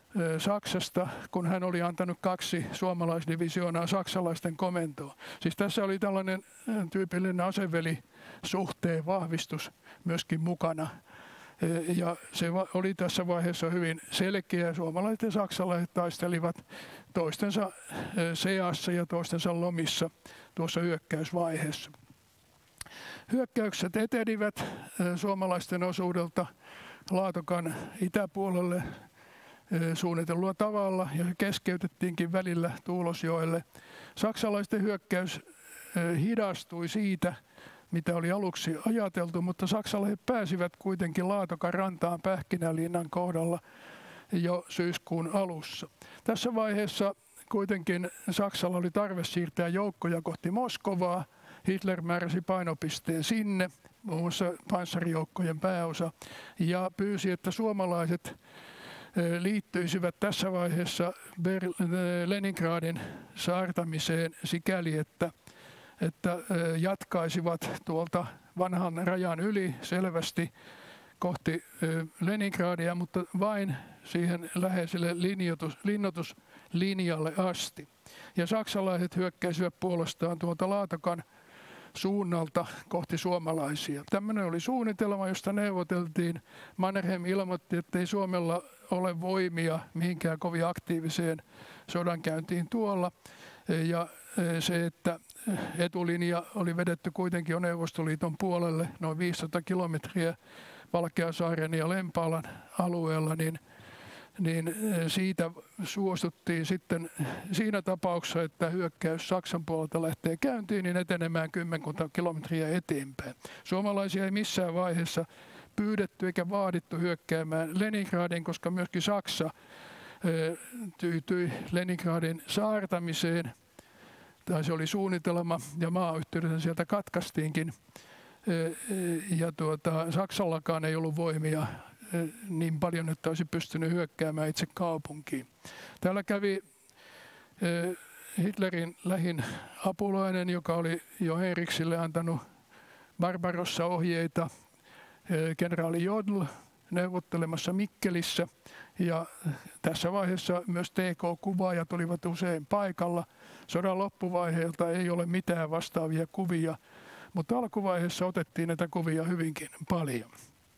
Saksasta, kun hän oli antanut kaksi suomalaisdivisioonaa saksalaisten komentoon. Siis tässä oli tällainen tyypillinen asevelisuhteen vahvistus myöskin mukana. Ja se oli tässä vaiheessa hyvin selkeä. Suomalaiset ja saksalaiset taistelivat toistensa seassa ja toistensa lomissa tuossa hyökkäysvaiheessa. Hyökkäykset etenivät suomalaisten osuudelta Laatokan itäpuolelle suunnitellulla tavalla ja keskeytettiinkin välillä Tuulosjoelle. Saksalaisten hyökkäys hidastui siitä, mitä oli aluksi ajateltu, mutta saksalaiset pääsivät kuitenkin Laatokan rantaan Pähkinänlinnan kohdalla jo syyskuun alussa. Tässä vaiheessa kuitenkin Saksalla oli tarve siirtää joukkoja kohti Moskovaa. Hitler määräsi painopisteen sinne, muun muassa panssarijoukkojen pääosa, ja pyysi, että suomalaiset liittyisivät tässä vaiheessa Leningradin saartamiseen sikäli, että, että jatkaisivat tuolta vanhan rajan yli selvästi kohti Leningradia, mutta vain siihen läheiselle linjoitus, linnoituslinjalle asti. Ja saksalaiset hyökkäisivät puolestaan tuolta Laatokan suunnalta kohti suomalaisia. Tämmöinen oli suunnitelma, josta neuvoteltiin. Mannerheim ilmoitti, että ei Suomella ole voimia mihinkään kovin aktiiviseen sodankäyntiin tuolla. Ja se, että etulinja oli vedetty kuitenkin jo Neuvostoliiton puolelle noin viisisataa kilometriä Valkeasaaren ja Lempaalan alueella, niin niin siitä suostuttiin sitten siinä tapauksessa, että hyökkäys Saksan puolelta lähtee käyntiin, niin etenemään kymmenkunta kilometriä eteenpäin. Suomalaisia ei missään vaiheessa pyydetty eikä vaadittu hyökkäämään Leningradin, koska myöskin Saksa tyytyi Leningradin saartamiseen, tai se oli suunnitelma, ja maayhteydet sieltä katkaistiinkin. Ja tuota, Saksallakaan ei ollut voimia niin paljon, että olisi pystynyt hyökkäämään itse kaupunkiin. Täällä kävi Hitlerin lähin apulainen, joka oli jo Henriksille antanut Barbarossa-ohjeita, kenraali Jodl, neuvottelemassa Mikkelissä. Ja tässä vaiheessa myös T K-kuvaajat olivat usein paikalla. Sodan loppuvaiheelta ei ole mitään vastaavia kuvia, mutta alkuvaiheessa otettiin näitä kuvia hyvinkin paljon.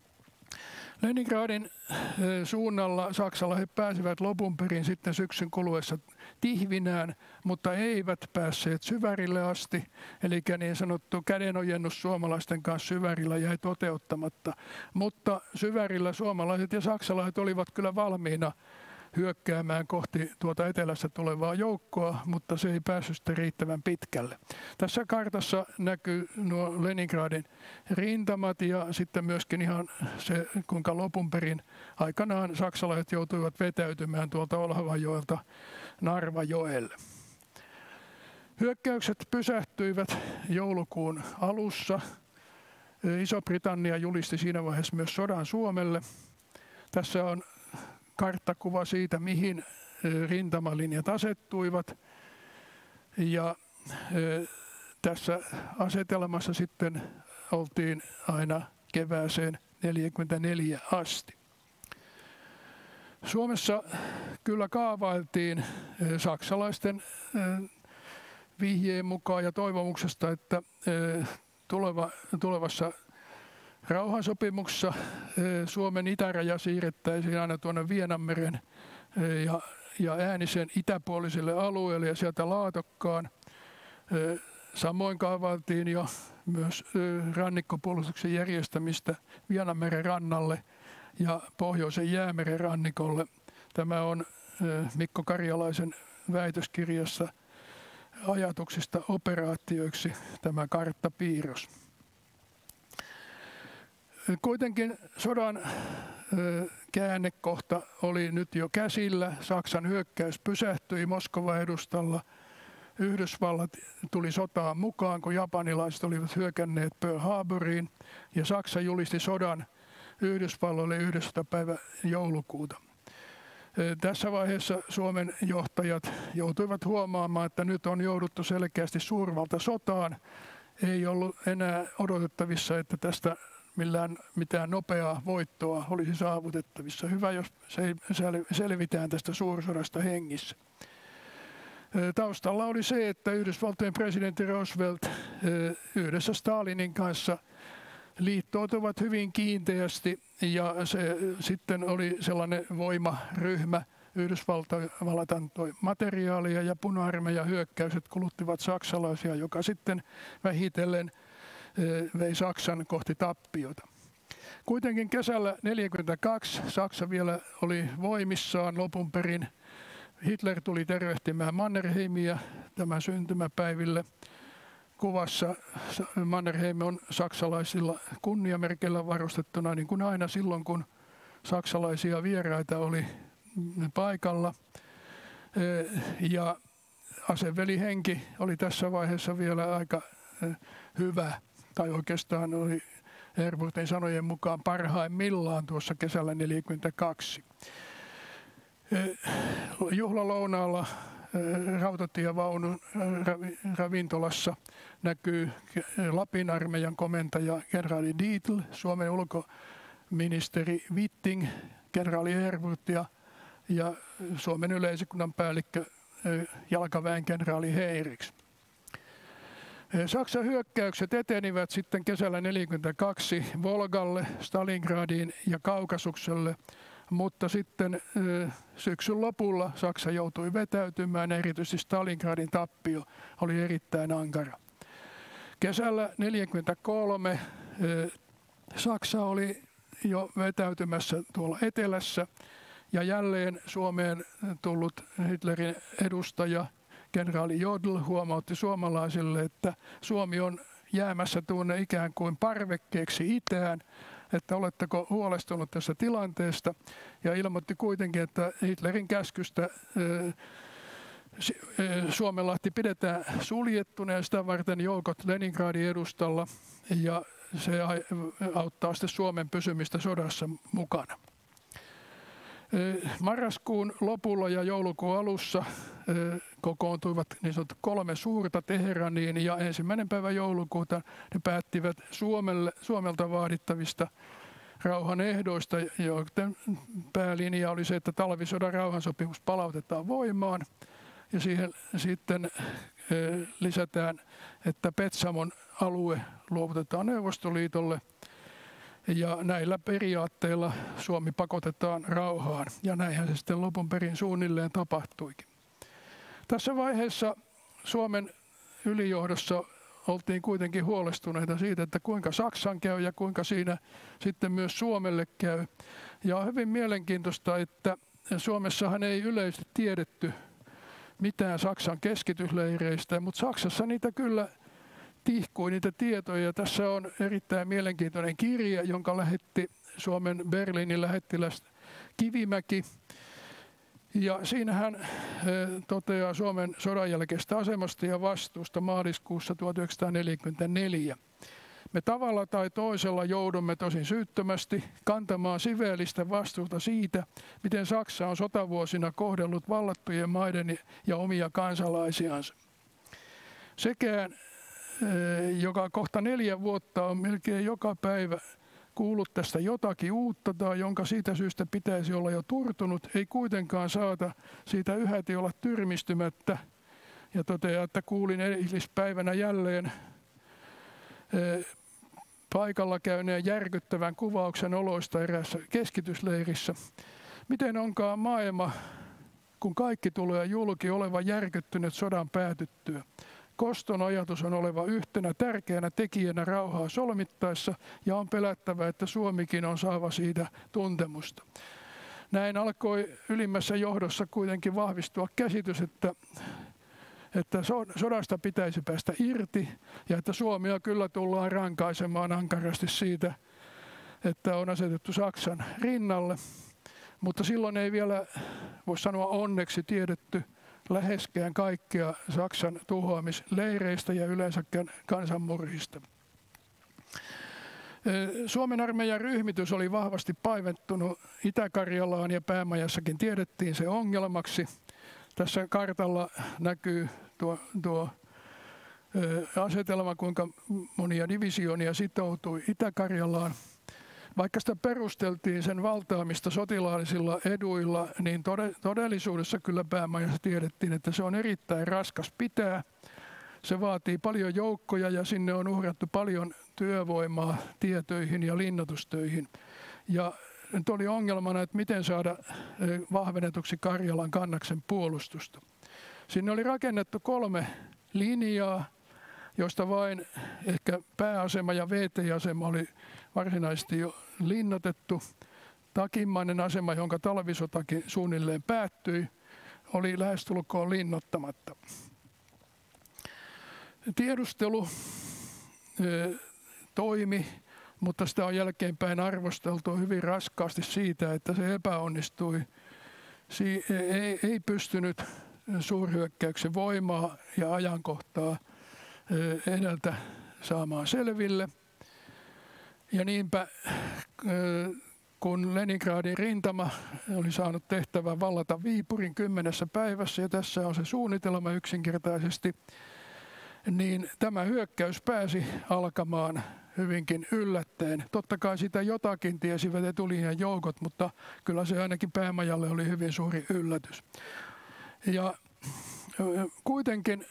Leningradin suunnalla saksalaiset pääsivät lopun perin sitten syksyn kuluessa Tihvinään, mutta eivät päässeet Syvärille asti. Eli niin sanottu kädenojennus suomalaisten kanssa Syvärillä jäi toteuttamatta. Mutta Syvärillä suomalaiset ja saksalaiset olivat kyllä valmiina hyökkäämään kohti tuota etelästä tulevaa joukkoa, mutta se ei päässyt sitten riittävän pitkälle. Tässä kartassa näkyy nuo Leningradin rintamat ja sitten myöskin ihan se, kuinka lopun perin aikanaan saksalaiset joutuivat vetäytymään tuolta Olhavajoelta Narvajoelle. Hyökkäykset pysähtyivät joulukuun alussa. Iso-Britannia julisti siinä vaiheessa myös sodan Suomelle. Tässä on karttakuva siitä, mihin rintamalinjat asettuivat. Ja tässä asetelmassa sitten oltiin aina kevääseen neljäkymmentäneljä asti. Suomessa kyllä kaavailtiin saksalaisten vihjeen mukaan ja toivomuksesta, että tuleva, tulevassa rauhansopimuksessa Suomen itäraja siirrettäisiin aina tuonne Vienanmeren ja, ja Äänisen itäpuoliselle alueelle ja sieltä Laatokkaan. Samoin kaavailtiin jo myös rannikkopuolustuksen järjestämistä Vienanmeren rannalle ja Pohjoisen jäämeren rannikolle. Tämä on Mikko Karjalaisen väitöskirjassa ajatuksista operaatioiksi tämä karttapiirros. Kuitenkin sodan käännekohta oli nyt jo käsillä. Saksan hyökkäys pysähtyi Moskovan edustalla. Yhdysvallat tuli sotaan mukaan, kun japanilaiset olivat hyökänneet Pearl Harboriin. Ja Saksa julisti sodan Yhdysvalloille yhdestoista päivä joulukuuta. Tässä vaiheessa Suomen johtajat joutuivat huomaamaan, että nyt on jouduttu selkeästi suurvaltasotaan. Ei ollut enää odotettavissa, että tästä millään mitään nopeaa voittoa olisi saavutettavissa. Hyvä, jos selvitään tästä suursodasta hengissä. Taustalla oli se, että Yhdysvaltojen presidentti Roosevelt yhdessä Stalinin kanssa liittoutuvat hyvin kiinteästi, ja se sitten oli sellainen voimaryhmä. Yhdysvallat antoi materiaalia ja puna-armeijan hyökkäykset kuluttivat saksalaisia, joka sitten vähitellen vei Saksan kohti tappiota. Kuitenkin kesällä tuhatyhdeksänsataaneljäkymmentäkaksi Saksa vielä oli voimissaan lopun perin. Hitler tuli tervehtimään Mannerheimia tämän syntymäpäiville. Kuvassa Mannerheim on saksalaisilla kunniamerkeillä varustettuna, niin kuin aina silloin, kun saksalaisia vieraita oli paikalla. Ja asevelihenki oli tässä vaiheessa vielä aika hyvä, tai oikeastaan oli Erfurtin sanojen mukaan parhaimmillaan tuossa kesällä tuhatyhdeksänsataaneljäkymmentäkaksi. Juhlalounaalla rautatievaunun ravintolassa näkyy Lapin armeijan komentaja kenraali Dietl, Suomen ulkoministeri Witting, kenraali Erfurt ja, ja Suomen yleisikunnan päällikkö jalkaväen kenraali Heiriks. Saksan hyökkäykset etenivät sitten kesällä tuhatyhdeksänsataaneljäkymmentäkaksi Volgalle, Stalingradiin ja Kaukasukselle, mutta sitten syksyn lopulla Saksa joutui vetäytymään, erityisesti Stalingradin tappio oli erittäin ankara. Kesällä tuhatyhdeksänsataaneljäkymmentäkolme Saksa oli jo vetäytymässä tuolla etelässä, ja jälleen Suomeen tullut Hitlerin edustaja kenraali Jodl huomautti suomalaisille, että Suomi on jäämässä tuonne ikään kuin parvekkeeksi itään, että oletteko huolestunut tästä tilanteesta, ja ilmoitti kuitenkin, että Hitlerin käskystä Suomenlahti pidetään suljettuna ja sitä varten joukot Leningradin edustalla, ja se auttaa sitten Suomen pysymistä sodassa mukana. Marraskuun lopulla ja joulukuun alussa kokoontuivat niin sanottu kolme suurta Teheraniin, ja ensimmäinen päivä joulukuuta ne päättivät Suomelle, Suomelta vaadittavista rauhan ehdoista, joiden päälinja oli se, että talvisodan rauhansopimus palautetaan voimaan, ja siihen sitten lisätään, että Petsamon alue luovutetaan Neuvostoliitolle, ja näillä periaatteilla Suomi pakotetaan rauhaan, ja näinhän se sitten lopun perin suunnilleen tapahtuikin. Tässä vaiheessa Suomen ylijohdossa oltiin kuitenkin huolestuneita siitä, että kuinka Saksan käy ja kuinka siinä sitten myös Suomelle käy. Ja on hyvin mielenkiintoista, että Suomessahan ei yleisesti tiedetty mitään Saksan keskitysleireistä, mutta Saksassa niitä kyllä tihkui niitä tietoja. Tässä on erittäin mielenkiintoinen kirje, jonka lähetti Suomen Berliinin lähettiläs Kivimäki. Ja siinä hän toteaa Suomen sodan jälkeistä asemasta ja vastuusta maaliskuussa tuhatyhdeksänsataaneljäkymmentäneljä. Me tavalla tai toisella joudumme tosin syyttömästi kantamaan siveellistä vastuuta siitä, miten Saksa on sotavuosina kohdellut vallattujen maiden ja omia kansalaisiansa. Sekään, joka kohta neljä vuotta on melkein joka päivä kuullut tästä jotakin uutta tai jonka siitä syystä pitäisi olla jo turtunut, ei kuitenkaan saata siitä yhäti olla tyrmistymättä. Ja toteaa, että kuulin eilispäivänä jälleen paikalla käyneen järkyttävän kuvauksen oloista eräässä keskitysleirissä. Miten onkaan maailma, kun kaikki tulee julki, oleva järkyttynyt sodan päätyttyä? Koston ajatus on oleva yhtenä tärkeänä tekijänä rauhaa solmittaessa, ja on pelättävä, että Suomikin on saava siitä tuntemusta. Näin alkoi ylimmässä johdossa kuitenkin vahvistua käsitys, että, että sodasta pitäisi päästä irti, ja että Suomea kyllä tullaan rankaisemaan ankarasti siitä, että on asetettu Saksan rinnalle. Mutta silloin ei vielä, voisi sanoa onneksi, tiedetty läheskään kaikkea Saksan tuhoamisleireistä ja yleensäkään kansanmurhista. Suomen armeijan ryhmitys oli vahvasti paivettunut Itä-Karjalaan, ja päämajassakin tiedettiin se ongelmaksi. Tässä kartalla näkyy tuo, tuo asetelma, kuinka monia divisioonia sitoutui Itä-Karjalaan. Vaikka sitä perusteltiin sen valtaamista sotilaallisilla eduilla, niin todellisuudessa kyllä päämajassa tiedettiin, että se on erittäin raskas pitää. Se vaatii paljon joukkoja ja sinne on uhrattu paljon työvoimaa tietöihin ja linnoitustöihin. Ja nyt oli ongelmana, että miten saada vahvennetuksi Karjalan kannaksen puolustusta. Sinne oli rakennettu kolme linjaa, josta vain ehkä pääasema ja V T-asema oli varsinaisesti jo linnoitettu. Takimmainen asema, jonka talvisotakin suunnilleen päättyi, oli lähestulkoon linnoittamatta. Tiedustelu toimi, mutta sitä on jälkeenpäin arvosteltu hyvin raskaasti siitä, että se epäonnistui. Ei, ei pystynyt suurhyökkäyksen voimaa ja ajankohtaa edeltä saamaan selville. Ja niinpä kun Leningradin rintama oli saanut tehtävän vallata Viipurin kymmenessä päivässä, ja tässä on se suunnitelma yksinkertaisesti, niin tämä hyökkäys pääsi alkamaan hyvinkin yllättäen. Totta kai sitä jotakin tiesivät etulinjan joukot, mutta kyllä se ainakin päämajalle oli hyvin suuri yllätys. Ja kuitenkin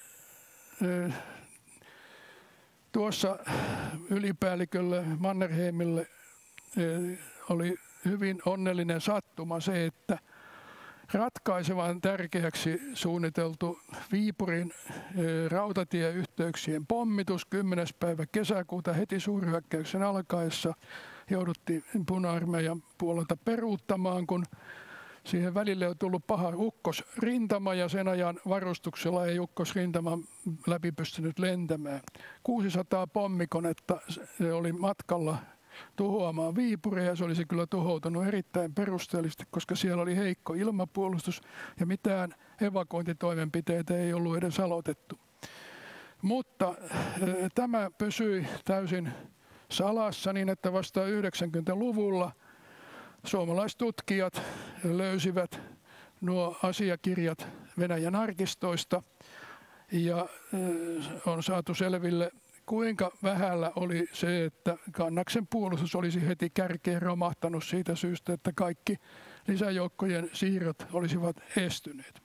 tuossa ylipäällikölle Mannerheimille oli hyvin onnellinen sattuma se, että ratkaisevan tärkeäksi suunniteltu Viipurin rautatieyhteyksien pommitus kymmenes päivä kesäkuuta heti suurhyökkäyksen alkaessa jouduttiin Puna-armeijan puolelta peruuttamaan, kun siihen välille on tullut paha ukkosrintama ja sen ajan varustuksella ei ukkosrintama läpi pystynyt lentämään. kuusisataa pommikonetta oli matkalla tuhoamaan Viipuria ja se olisi kyllä tuhoutunut erittäin perusteellisesti, koska siellä oli heikko ilmapuolustus ja mitään evakuointitoimenpiteitä ei ollut edes aloitettu. Mutta tämä pysyi täysin salassa niin, että vasta yhdeksänkymmentäluvulla suomalaistutkijat löysivät nuo asiakirjat Venäjän arkistoista ja on saatu selville, kuinka vähällä oli se, että kannaksen puolustus olisi heti kärkeen romahtanut siitä syystä, että kaikki lisäjoukkojen siirrot olisivat estyneet.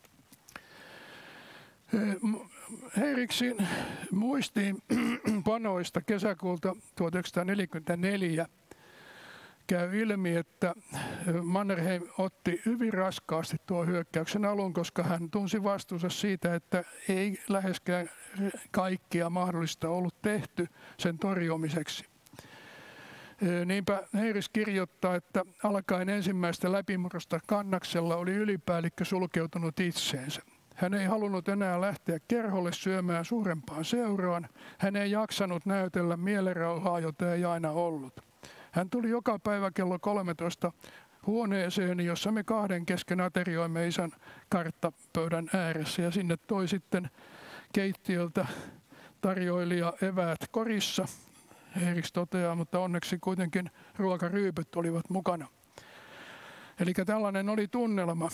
Heiriksin muistiinpanoista kesäkuulta tuhatyhdeksänsataaneljäkymmentäneljä käy ilmi, että Mannerheim otti hyvin raskaasti tuo hyökkäyksen alun, koska hän tunsi vastuunsa siitä, että ei läheskään kaikkia mahdollista ollut tehty sen torjumiseksi. Niinpä Heiris kirjoittaa, että alkaen ensimmäistä läpimurrosta kannaksella oli ylipäällikkö sulkeutunut itseensä. Hän ei halunnut enää lähteä kerholle syömään suurempaan seuraan. Hän ei jaksanut näytellä mielenrauhaa, jota ei aina ollut. Hän tuli joka päivä kello kolmetoista huoneeseen, jossa me kahden kesken aterioimme isän karttapöydän ääressä. Ja sinne toi sitten keittiöltä tarjoilija eväät korissa. Heiriks toteaa, mutta onneksi kuitenkin ruokaryypyt olivat mukana. Eli tällainen oli tunnelma.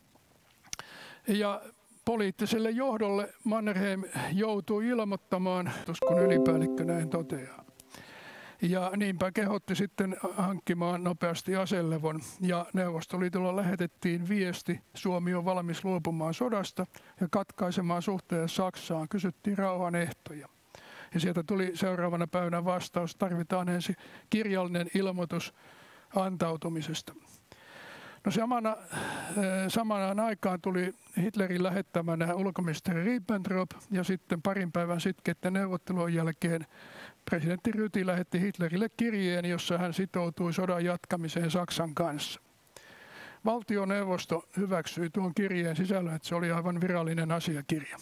Ja poliittiselle johdolle Mannerheim joutui ilmoittamaan, kun ylipäällikkö näin toteaa. Ja niinpä kehotti sitten hankkimaan nopeasti aselevon ja Neuvostoliitolla lähetettiin viesti, Suomi on valmis luopumaan sodasta ja katkaisemaan suhteen Saksaan. Kysyttiin rauhan ehtoja. Ja sieltä tuli seuraavana päivänä vastaus, tarvitaan ensin kirjallinen ilmoitus antautumisesta. No samana, samanaan aikaan tuli Hitlerin lähettämänä ulkoministeri Ribbentrop ja sitten parin päivän sitkeiden neuvottelujen jälkeen presidentti Ryti lähetti Hitlerille kirjeen, jossa hän sitoutui sodan jatkamiseen Saksan kanssa. Valtioneuvosto hyväksyi tuon kirjeen sisällön, että se oli aivan virallinen asiakirja.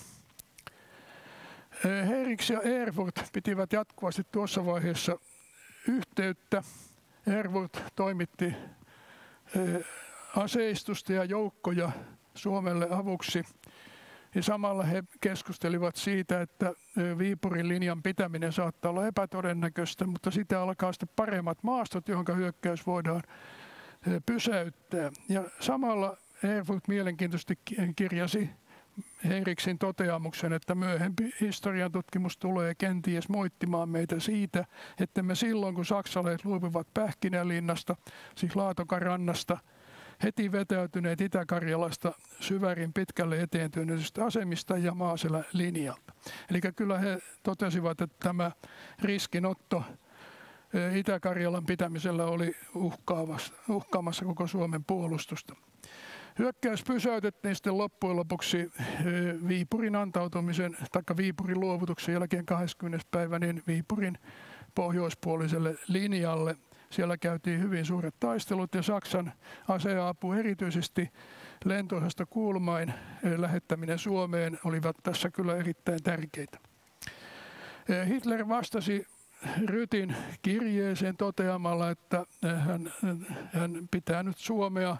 Heiriks ja Erfurt pitivät jatkuvasti tuossa vaiheessa yhteyttä. Erfurt toimitti aseistusta ja joukkoja Suomelle avuksi. Ja samalla he keskustelivat siitä, että Viipurin linjan pitäminen saattaa olla epätodennäköistä, mutta sitä alkaa sitten paremmat maastot, johon hyökkäys voidaan pysäyttää. Ja samalla Erfurt mielenkiintoisesti kirjasi Heiriksin toteamuksen, että myöhempi historian tutkimus tulee kenties moittimaan meitä siitä, että me silloin kun saksalaiset luopuivat Pähkinänlinnasta, siis Laatokan rannasta, heti vetäytyneet Itä-Karjalasta Syvärin pitkälle eteentyneistä asemista ja Maaselän linjalta. Eli kyllä he totesivat, että tämä riskinotto Itä-Karjalan pitämisellä oli uhkaamassa koko Suomen puolustusta. Hyökkäys pysäytettiin sitten loppujen lopuksi Viipurin antautumisen tai Viipurin luovutuksen jälkeen kahdeskymmenes päivä niin Viipurin pohjoispuoliselle linjalle. Siellä käytiin hyvin suuret taistelut ja Saksan aseapu erityisesti lentoosasta Kuhlmain lähettäminen Suomeen olivat tässä kyllä erittäin tärkeitä. Hitler vastasi Rytin kirjeeseen toteamalla, että hän, hän pitää nyt Suomea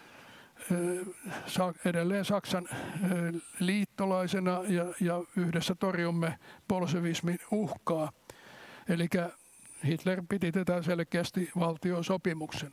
edelleen Saksan liittolaisena ja, ja yhdessä torjumme bolsevismin uhkaa. Eli Hitler piti tätä selkeästi valtiosopimuksena.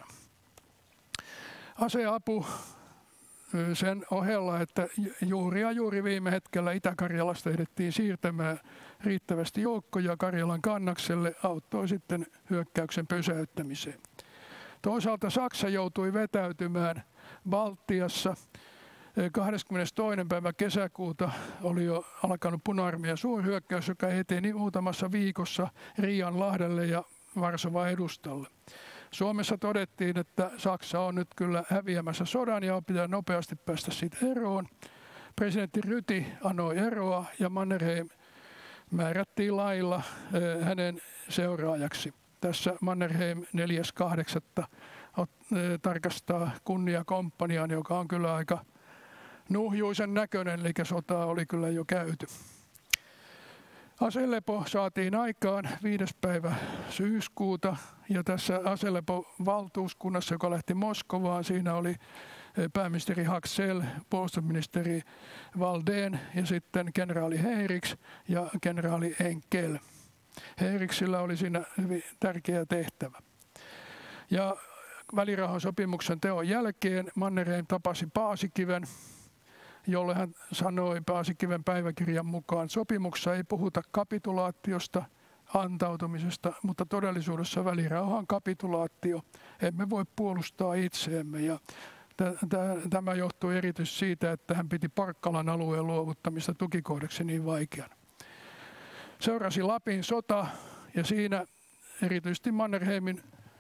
Aseapu sen ohella, että juuri ja juuri viime hetkellä Itä-Karjalasta ehdittiin siirtämään riittävästi joukkoja Karjalan kannakselle, auttoi sitten hyökkäyksen pysäyttämiseen. Toisaalta Saksa joutui vetäytymään Baltiassa. kahdeskymmenestoinen päivä kesäkuuta oli jo alkanut Puna-armeijan suurhyökkäys, joka eteni muutamassa viikossa Riianlahdelle ja Varsovan edustalle. Suomessa todettiin, että Saksa on nyt kyllä häviämässä sodan ja pitää nopeasti päästä siitä eroon. Presidentti Ryti anoi eroa ja Mannerheim määrättiin lailla hänen seuraajaksi. Tässä Mannerheim neljäs kahdeksatta tarkastaa kunniakomppaniaan, joka on kyllä aika nuhjuisen näköinen, eli sotaa oli kyllä jo käyty. Aselepo saatiin aikaan viides päivä syyskuuta ja tässä Aselepo-valtuuskunnassa, joka lähti Moskovaan, siinä oli pääministeri Haksel, puolustusministeri Valdén ja sitten kenraali Heiriks ja kenraali Enkel. Heiriksillä oli siinä hyvin tärkeä tehtävä. Ja välirauhansopimuksen teon jälkeen Mannerheim tapasi Paasikiven, jolle hän sanoi Paasikiven päiväkirjan mukaan, sopimuksessa ei puhuta kapitulaatiosta, antautumisesta, mutta todellisuudessa välirauha on kapitulaatio. Emme voi puolustaa itseämme. Ja tämä johtuu erityisesti siitä, että hän piti Parkkalan alueen luovuttamista tukikohdaksi niin vaikeana. Seurasi Lapin sota ja siinä erityisesti Mannerheimin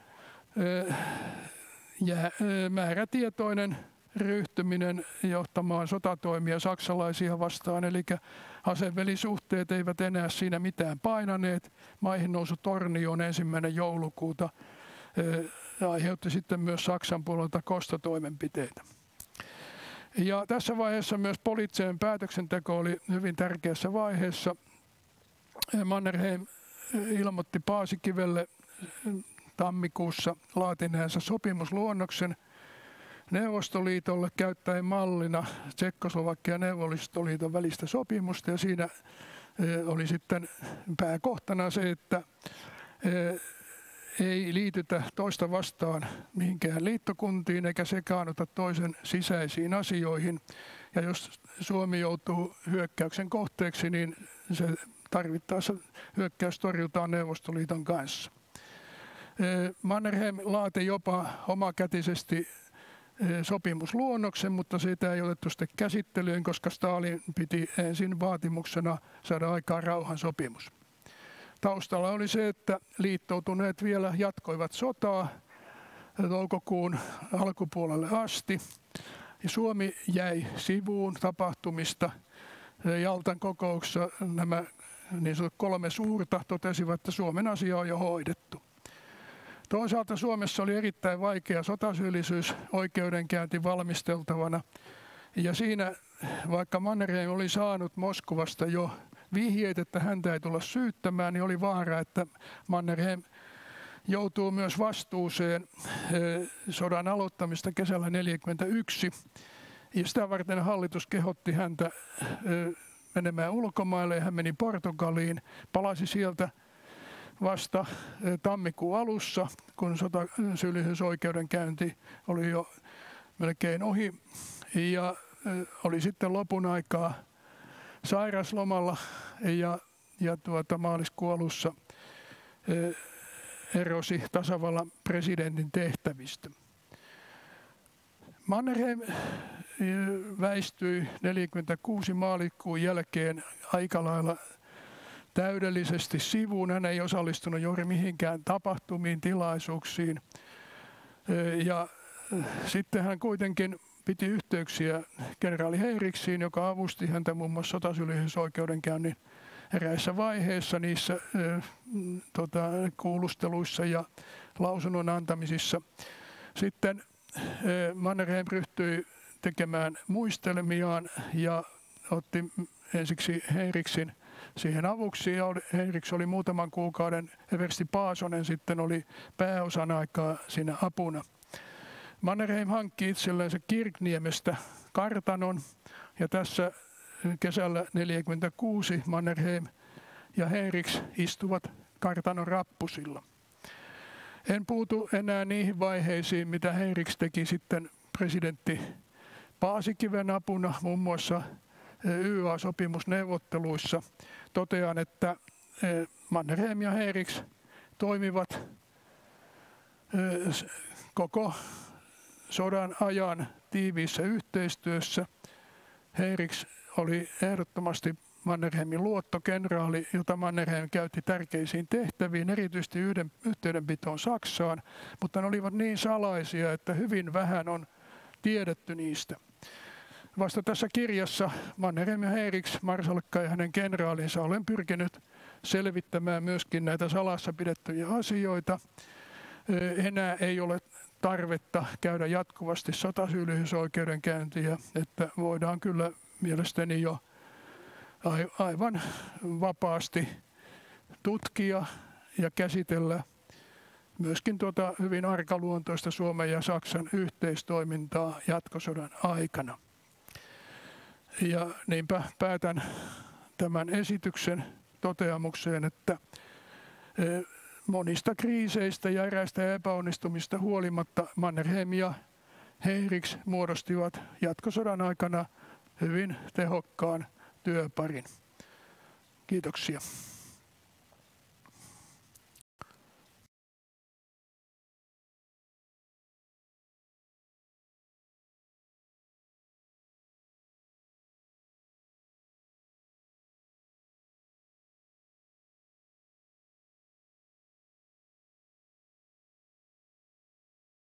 määrätietoinen ryhtyminen johtamaan sotatoimia saksalaisia vastaan, eli asevelisuhteet eivät enää siinä mitään painaneet. Maihin nousu Tornioon ensimmäinen joulukuuta aiheutti sitten myös Saksan puolelta kostotoimenpiteitä. Ja tässä vaiheessa myös poliittinen päätöksenteko oli hyvin tärkeässä vaiheessa. Mannerheim ilmoitti Paasikivelle tammikuussa laatineensa sopimusluonnoksen Neuvostoliitolle käyttäen mallina Tsekkoslovakian ja Neuvostoliiton välistä sopimusta. Ja siinä oli sitten pääkohtana se, että ei liitytä toista vastaan mihinkään liittokuntiin eikä sekaannuta toisen sisäisiin asioihin. Ja jos Suomi joutuu hyökkäyksen kohteeksi, niin se tarvittaessa hyökkäys torjutaan Neuvostoliiton kanssa. Mannerheim laati jopa omakätisesti sopimusluonnoksen, mutta sitä ei otettu sitten käsittelyyn, koska Stalin piti ensin vaatimuksena saada aikaan rauhansopimus. Taustalla oli se, että liittoutuneet vielä jatkoivat sotaa toukokuun alkupuolelle asti. Ja Suomi jäi sivuun tapahtumista. Jaltan kokouksessa nämä niin sanotut kolme suurta totesivat, että Suomen asia on jo hoidettu. Toisaalta Suomessa oli erittäin vaikea sotasyyllisyys oikeudenkäynti valmisteltavana. Ja siinä, vaikka Mannerheim oli saanut Moskovasta jo vihjeet, että häntä ei tulla syyttämään, niin oli vaara, että Mannerheim joutuu myös vastuuseen sodan aloittamista kesällä neljäkymmentäyksi. Ja sitä varten hallitus kehotti häntä menemään ulkomaille ja hän meni Portugaliin, palasi sieltä vasta tammikuun alussa, kun sotasyyllisyysoikeudenkäynti oli jo melkein ohi. Ja oli sitten lopun aikaa sairaslomalla ja, ja tuota, maaliskuun alussa erosi tasavallan presidentin tehtävistä. Mannerheim väistyi neljäkymmentäkuusi maaliskuun jälkeen aika lailla täydellisesti sivuun. Hän ei osallistunut juuri mihinkään tapahtumiin, tilaisuuksiin. Ja sitten hän kuitenkin piti yhteyksiä kenraali Heiriksiin, joka avusti häntä muun muassa sotasyyllisyysoikeudenkäynnin eräissä vaiheissa niissä äh, tota, kuulusteluissa ja lausunnon antamisissa. Sitten äh, Mannerheim ryhtyi tekemään muistelmiaan ja otti ensiksi Heiriksin siihen avuksi. Ja Heiriks oli muutaman kuukauden, Eversti Paasonen sitten oli pääosan aikaa siinä apuna. Mannerheim hankki itsellensä Kirkniemestä kartanon ja tässä kesällä neljäkymmentäkuusi Mannerheim ja Heiriks istuvat kartanon rappusilla. En puutu enää niihin vaiheisiin, mitä Heiriks teki sitten presidentti Paasikiven apuna, muun muassa Y A-sopimusneuvotteluissa. Totean, että Mannerheim ja Heiriks toimivat koko sodan ajan tiiviissä yhteistyössä. Heiriks oli ehdottomasti Mannerheimin luottokenraali, jota Mannerheim käytti tärkeisiin tehtäviin, erityisesti yhden, yhteydenpitoon Saksaan, mutta ne olivat niin salaisia, että hyvin vähän on tiedetty niistä. Vasta tässä kirjassa Mannerheim ja Heiriks, marsalkka ja hänen kenraalinsa, olen pyrkinyt selvittämään myöskin näitä salassa pidettyjä asioita. Enää ei ole tarvetta käydä jatkuvasti sotasyyllisyysoikeudenkäyntiä, että voidaan kyllä mielestäni jo aivan vapaasti tutkia ja käsitellä myöskin tuota hyvin arkaluontoista Suomen ja Saksan yhteistoimintaa jatkosodan aikana. Ja niinpä päätän tämän esityksen toteamukseen, että monista kriiseistä ja eräistä epäonnistumista huolimatta Mannerheim ja Heiriks muodostivat jatkosodan aikana hyvin tehokkaan työparin. Kiitoksia.